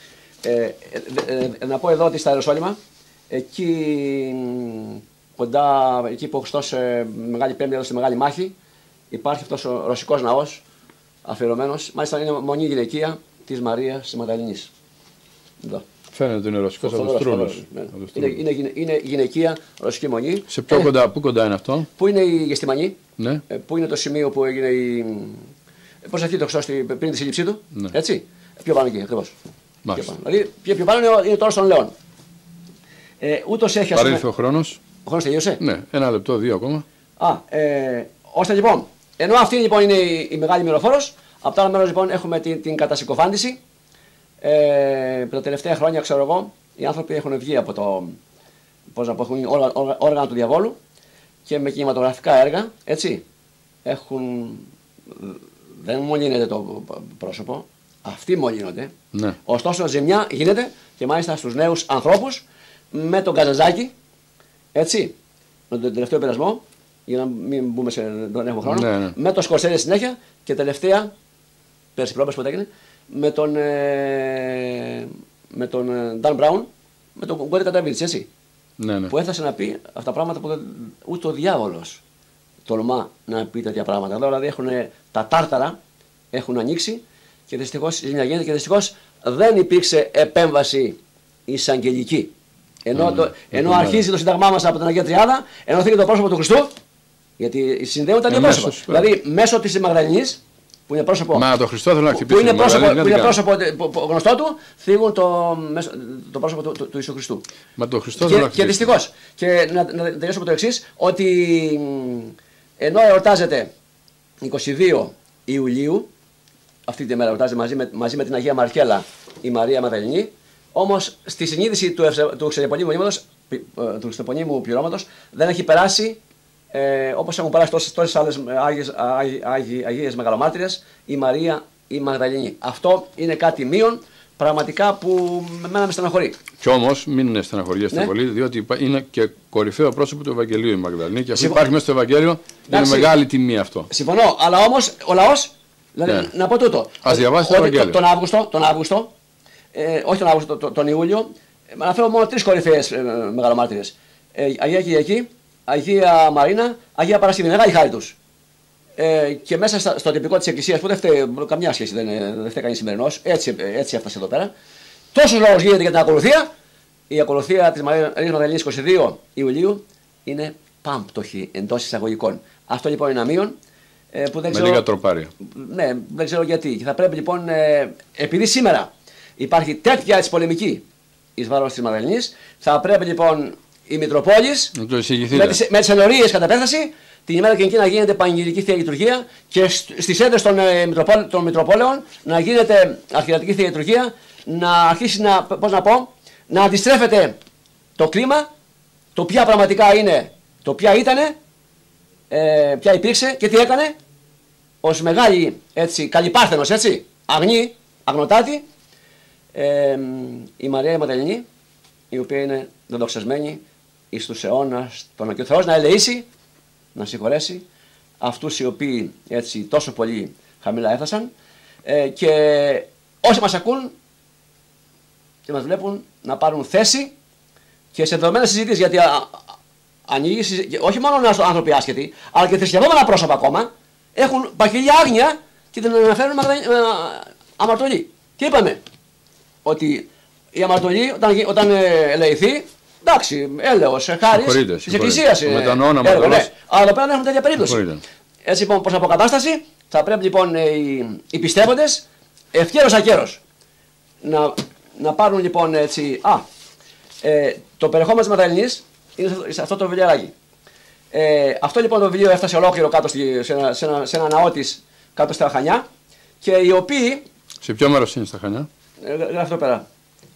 Να πω εδώ ότι στα Ιεροσόλυμα, εκεί που ο Χριστός Μεγάλη Πέμπτη έδωσε Μεγάλη Μάχη, υπάρχει αυτός ο ρωσικός ναός αφιερωμένος, μάλιστα είναι μονή γυναικεία της Μαρίας Μαγδαληνής. Εδώ. Φαίνεται ότι είναι ρωσικός από τους Τρούλους. Είναι γυναικεία ρωσική μονή. Σε πού κοντά είναι αυτό? Πού είναι η Γεστημανή, ναι. Πού είναι το σημείο που έγινε η προσευχή του Χριστός πριν τη σύλληψή του, ναι. Έτσι. Πιο πάνω εκεί ακριβώς. Δηλαδή πιο πάνω είναι τώρα στον Λέων. Ούτως έχει παρήλθε ο χρόνος. Ο χρόνος τελείωσε. Ναι, 1 λεπτό, 2 ακόμα. Ώστε λοιπόν, ενώ αυτή λοιπόν είναι η μεγάλη μυροφόρος, από το άλλο μέρος λοιπόν έχουμε την κατασυκοφάντηση. Τα τελευταία χρόνια, ξέρω εγώ, οι άνθρωποι έχουν βγει από το. Πώς να πω, έχουν όργανα του διαβόλου και με κινηματογραφικά έργα, έτσι. Δεν μολύνεται το πρόσωπο, αυτοί μολύνονται. Ναι. Ωστόσο, ζημιά γίνεται και μάλιστα στους νέους ανθρώπους με τον Καζαζάκη, έτσι. Με τον τελευταίο πειρασμό, για να μην μπούμε δεν έχουμε χρόνο. Ναι. Με το Σκορσέζε συνέχεια και τελευταία, πέρσι πρόπερς που έγινε, με τον Dan Brown, με τον Γκόρι Καταβίρτς, έτσι. Ναι. Που έφτασε να πει αυτά τα πράγματα που ούτε ο διάβολος τολμά να πει τέτοια πράγματα. Εδώ δηλαδή τα τάρταρα έχουν ανοίξει και δυστυχώς γίνεται και δυστυχώς δεν υπήρξε επέμβαση εισαγγελική. Ενώ αρχίζει το Σύνταγμά μας από την Αγία Τριάδα, ενωθήκε το πρόσωπο του Χριστού, γιατί συνδέουν τα δύο πρόσωπα. Δηλαδή μέσω της Μαγδαληνής, που είναι πρόσωπο. Μα το Χριστό θέλω να χτυπήσει. Που είναι πρόσωπο γνωστό του, θίγουν το πρόσωπο του Ιησού Χριστού. Μα το Χριστό θέλω να χτυπήσει. Και δυστυχώς. Και να τελειώσω με το εξής, ότι ενώ εορτάζεται 22 Ιουλίου, αυτή τη μέρα γιορτάζει μαζί με την Αγία Μαρκέλα η Μαρία Μαγδαληνή. Όμως στη συνείδηση του Χριστεπονίμου πληρώματος δεν έχει περάσει, όπως έχουν περάσει τόσες άλλες Αγίες Μεγαλομάρτυρες, η Μαρία η Μαγδαληνή. Αυτό είναι κάτι μείον πραγματικά που με στεναχωρεί. Κι όμως μην στεναχωριέστε πολύ, διότι είναι και κορυφαίο πρόσωπο του Ευαγγελίου η Μαγδαληνή και αυτό υπάρχει μέσα στο Ευαγγέλιο. Είναι μεγάλη τιμή αυτό. Συμφωνώ, αλλά όμως ο λαός, δηλαδή, να πω τούτο. Ας διαβάσετε το Ευαγγέλιο. Τον Ιούλιο, αναφέρω μόνο 3 κορυφαίες μεγαλομάρτυρες. Αγία Κυριακή, Αγία Μαρίνα, Αγία Παρασκευή. Μεγάλη χάρη τους. Και μέσα στο τυπικό της Εκκλησίας που δεν φταίει καμιά σχέση, δεν φταίει κανείς σημερινός, έτσι έφτασε εδώ πέρα. Τόσος λόγος γίνεται για την ακολουθία. Η ακολουθία της Μαρίας Μαγδαληνής 22 Ιουλίου είναι πάμπτωχη εντός εισαγωγικών. Αυτό λοιπόν είναι αμείον. Που δεν ξέρω, με λίγα τροπάρια. Ναι, δεν ξέρω γιατί. Και θα πρέπει λοιπόν, επειδή σήμερα υπάρχει τέτοια έτσι πολεμική εις βάρος της Μαγδαληνής, θα πρέπει λοιπόν η Μητροπόλης με τις ενορίες κατά επέκταση την ημέρα εκείνη να γίνεται πανηγυρική Θεία Λειτουργία και στις έδρες των Μητροπόλεων να γίνεται αρχιερατική Θεία Λειτουργία, να αρχίσει να αντιστρέφεται το κλίμα, το ποια πραγματικά είναι, το ποια ήτανε, ποια υπήρξε και τι έκανε ως μεγάλη έτσι, καλυπάρθενος, έτσι, αγνή, αγνοτάτη, η Μαρία η Μαγδαληνή, η οποία είναι δεδοξασμένη εις τους αιώνας τον Αγίο Θεός να ελεήσει, να συγχωρέσει αυτούς οι οποίοι έτσι τόσο πολύ χαμηλά έφτασαν και όσοι μας ακούν και μας βλέπουν να πάρουν θέση και σε δεδομένες συζητήσεις, γιατί ανοίγει όχι μόνο άνθρωποι άσχετοι, αλλά και θρησκευόμενα πρόσωπα ακόμα έχουν παχυλή άγνοια και την αναφέρουν αμαρτωλή. Και είπαμε ότι η αμαρτωλή όταν ελεηθεί, εντάξει, έλεος, χάρις της Εκκλησίας. Ναι. Αλλά εδώ πέρα δεν έχουμε τέτοια περίπτωση. Έτσι λοιπόν, προς αποκατάσταση, θα πρέπει λοιπόν οι πιστεύοντες ευκαιρός ακέρος να πάρουν λοιπόν έτσι. Το περιεχόμενο της Μαγδαληνής είναι σε αυτό το βιβλιαράκι. Αυτό λοιπόν το βιβλίο έφτασε ολόκληρο κάτω σε ένα ναό της κάτω στα Χανιά και οι οποίοι. Σε ποιο μέρος είναι στα Χανιά? Γράφει εδώ πέρα.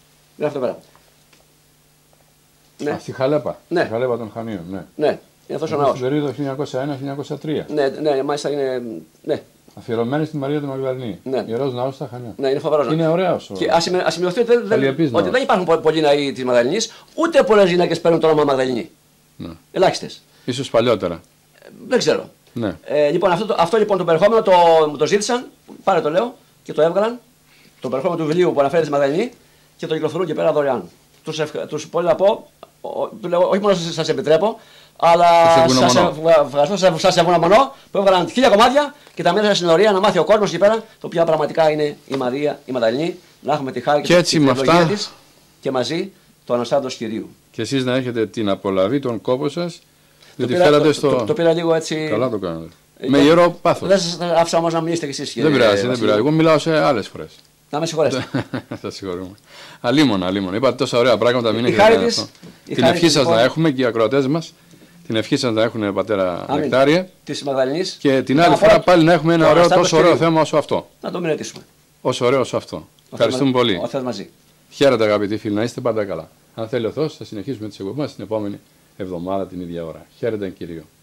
Ναι. Στη Χαλέπα. Ναι. Στη Χαλέπα των Χανίων. Ναι. Ναι, είναι αυτός ο ναός. Στην περίοδο 1901-1903. Ναι, μάλιστα είναι. Ναι. Αφιερωμένη στη Μαρία του Μαγδαληνή. Ναι. Ιερός ναός στα Χανιά. Ναι, είναι φοβερός. Είναι ωραίος. Και ας σημειωθεί ότι δεν υπάρχουν πολλοί ναοί της Μαγδαληνής, ούτε πολλές γυναίκες παίρνουν το όνομα Μαγδαληνή. Ναι. Ελάχιστες. Ίσως παλιότερα. Δεν ξέρω. Ναι. Λοιπόν, αυτό λοιπόν το περιεχόμενο το ζήτησαν, πάρε το λέω και το έβγαλαν. Το περιεχόμενο του βιβλίου που αναφέρεται στη Μαγδαληνή και το κυκλοφορούν και πέρα δωρεάν. Τους πολύ να πω, του λέω, όχι μόνο σας επιτρέπω, αλλά σας ευγνωμονώ που έβγαλαν 1000 κομμάτια και τα μέσα στην ορία να μάθει ο κόσμος εκεί πέρα το ποια πραγματικά είναι η Μαρία η Μαγδαληνή, να έχουμε τη χάρη και την ευλογία της και μαζί το Αναστάντος Κυρίου. Και εσείς να έχετε την απολαβή, τον κόπο σας, διότι φέρατε στο. Το πήρα λίγο έτσι. Καλά το κάνατε. Με ιερό πάθος. Δεν σας άφησα όμως να μιλήσετε κι εσείς. Δεν πειράζει. Εγώ μιλάω σε άλλες φορές. Να με συγχωρέσετε. Θα συγχωρούμε. Αλίμονα. Είπατε τόσα ωραία πράγματα, μην έχετε αυτό. Την ευχή σας να έχουμε και οι ακροατές μας. Την ευχή σας να έχουν πατέρα Νεκτάριε. Της Μαγδαληνής. Και την άλλη φορά πάλι να έχουμε ένα ωραίο, τόσο ωραίο θέμα όσο αυτό. Να το μελετήσουμε. Όσο ωραίο όσο αυτό. Ευχαριστούμε πολύ. Ο Θεός μαζί. Χαίρετε αγαπητοί φίλοι, να είστε πάντα καλά. Αν θέλει ο Θεός, θα συνεχίσουμε τις εκπομπές την επόμενη εβδομάδα την ίδια ώρα. Χαίρετε Κύριο.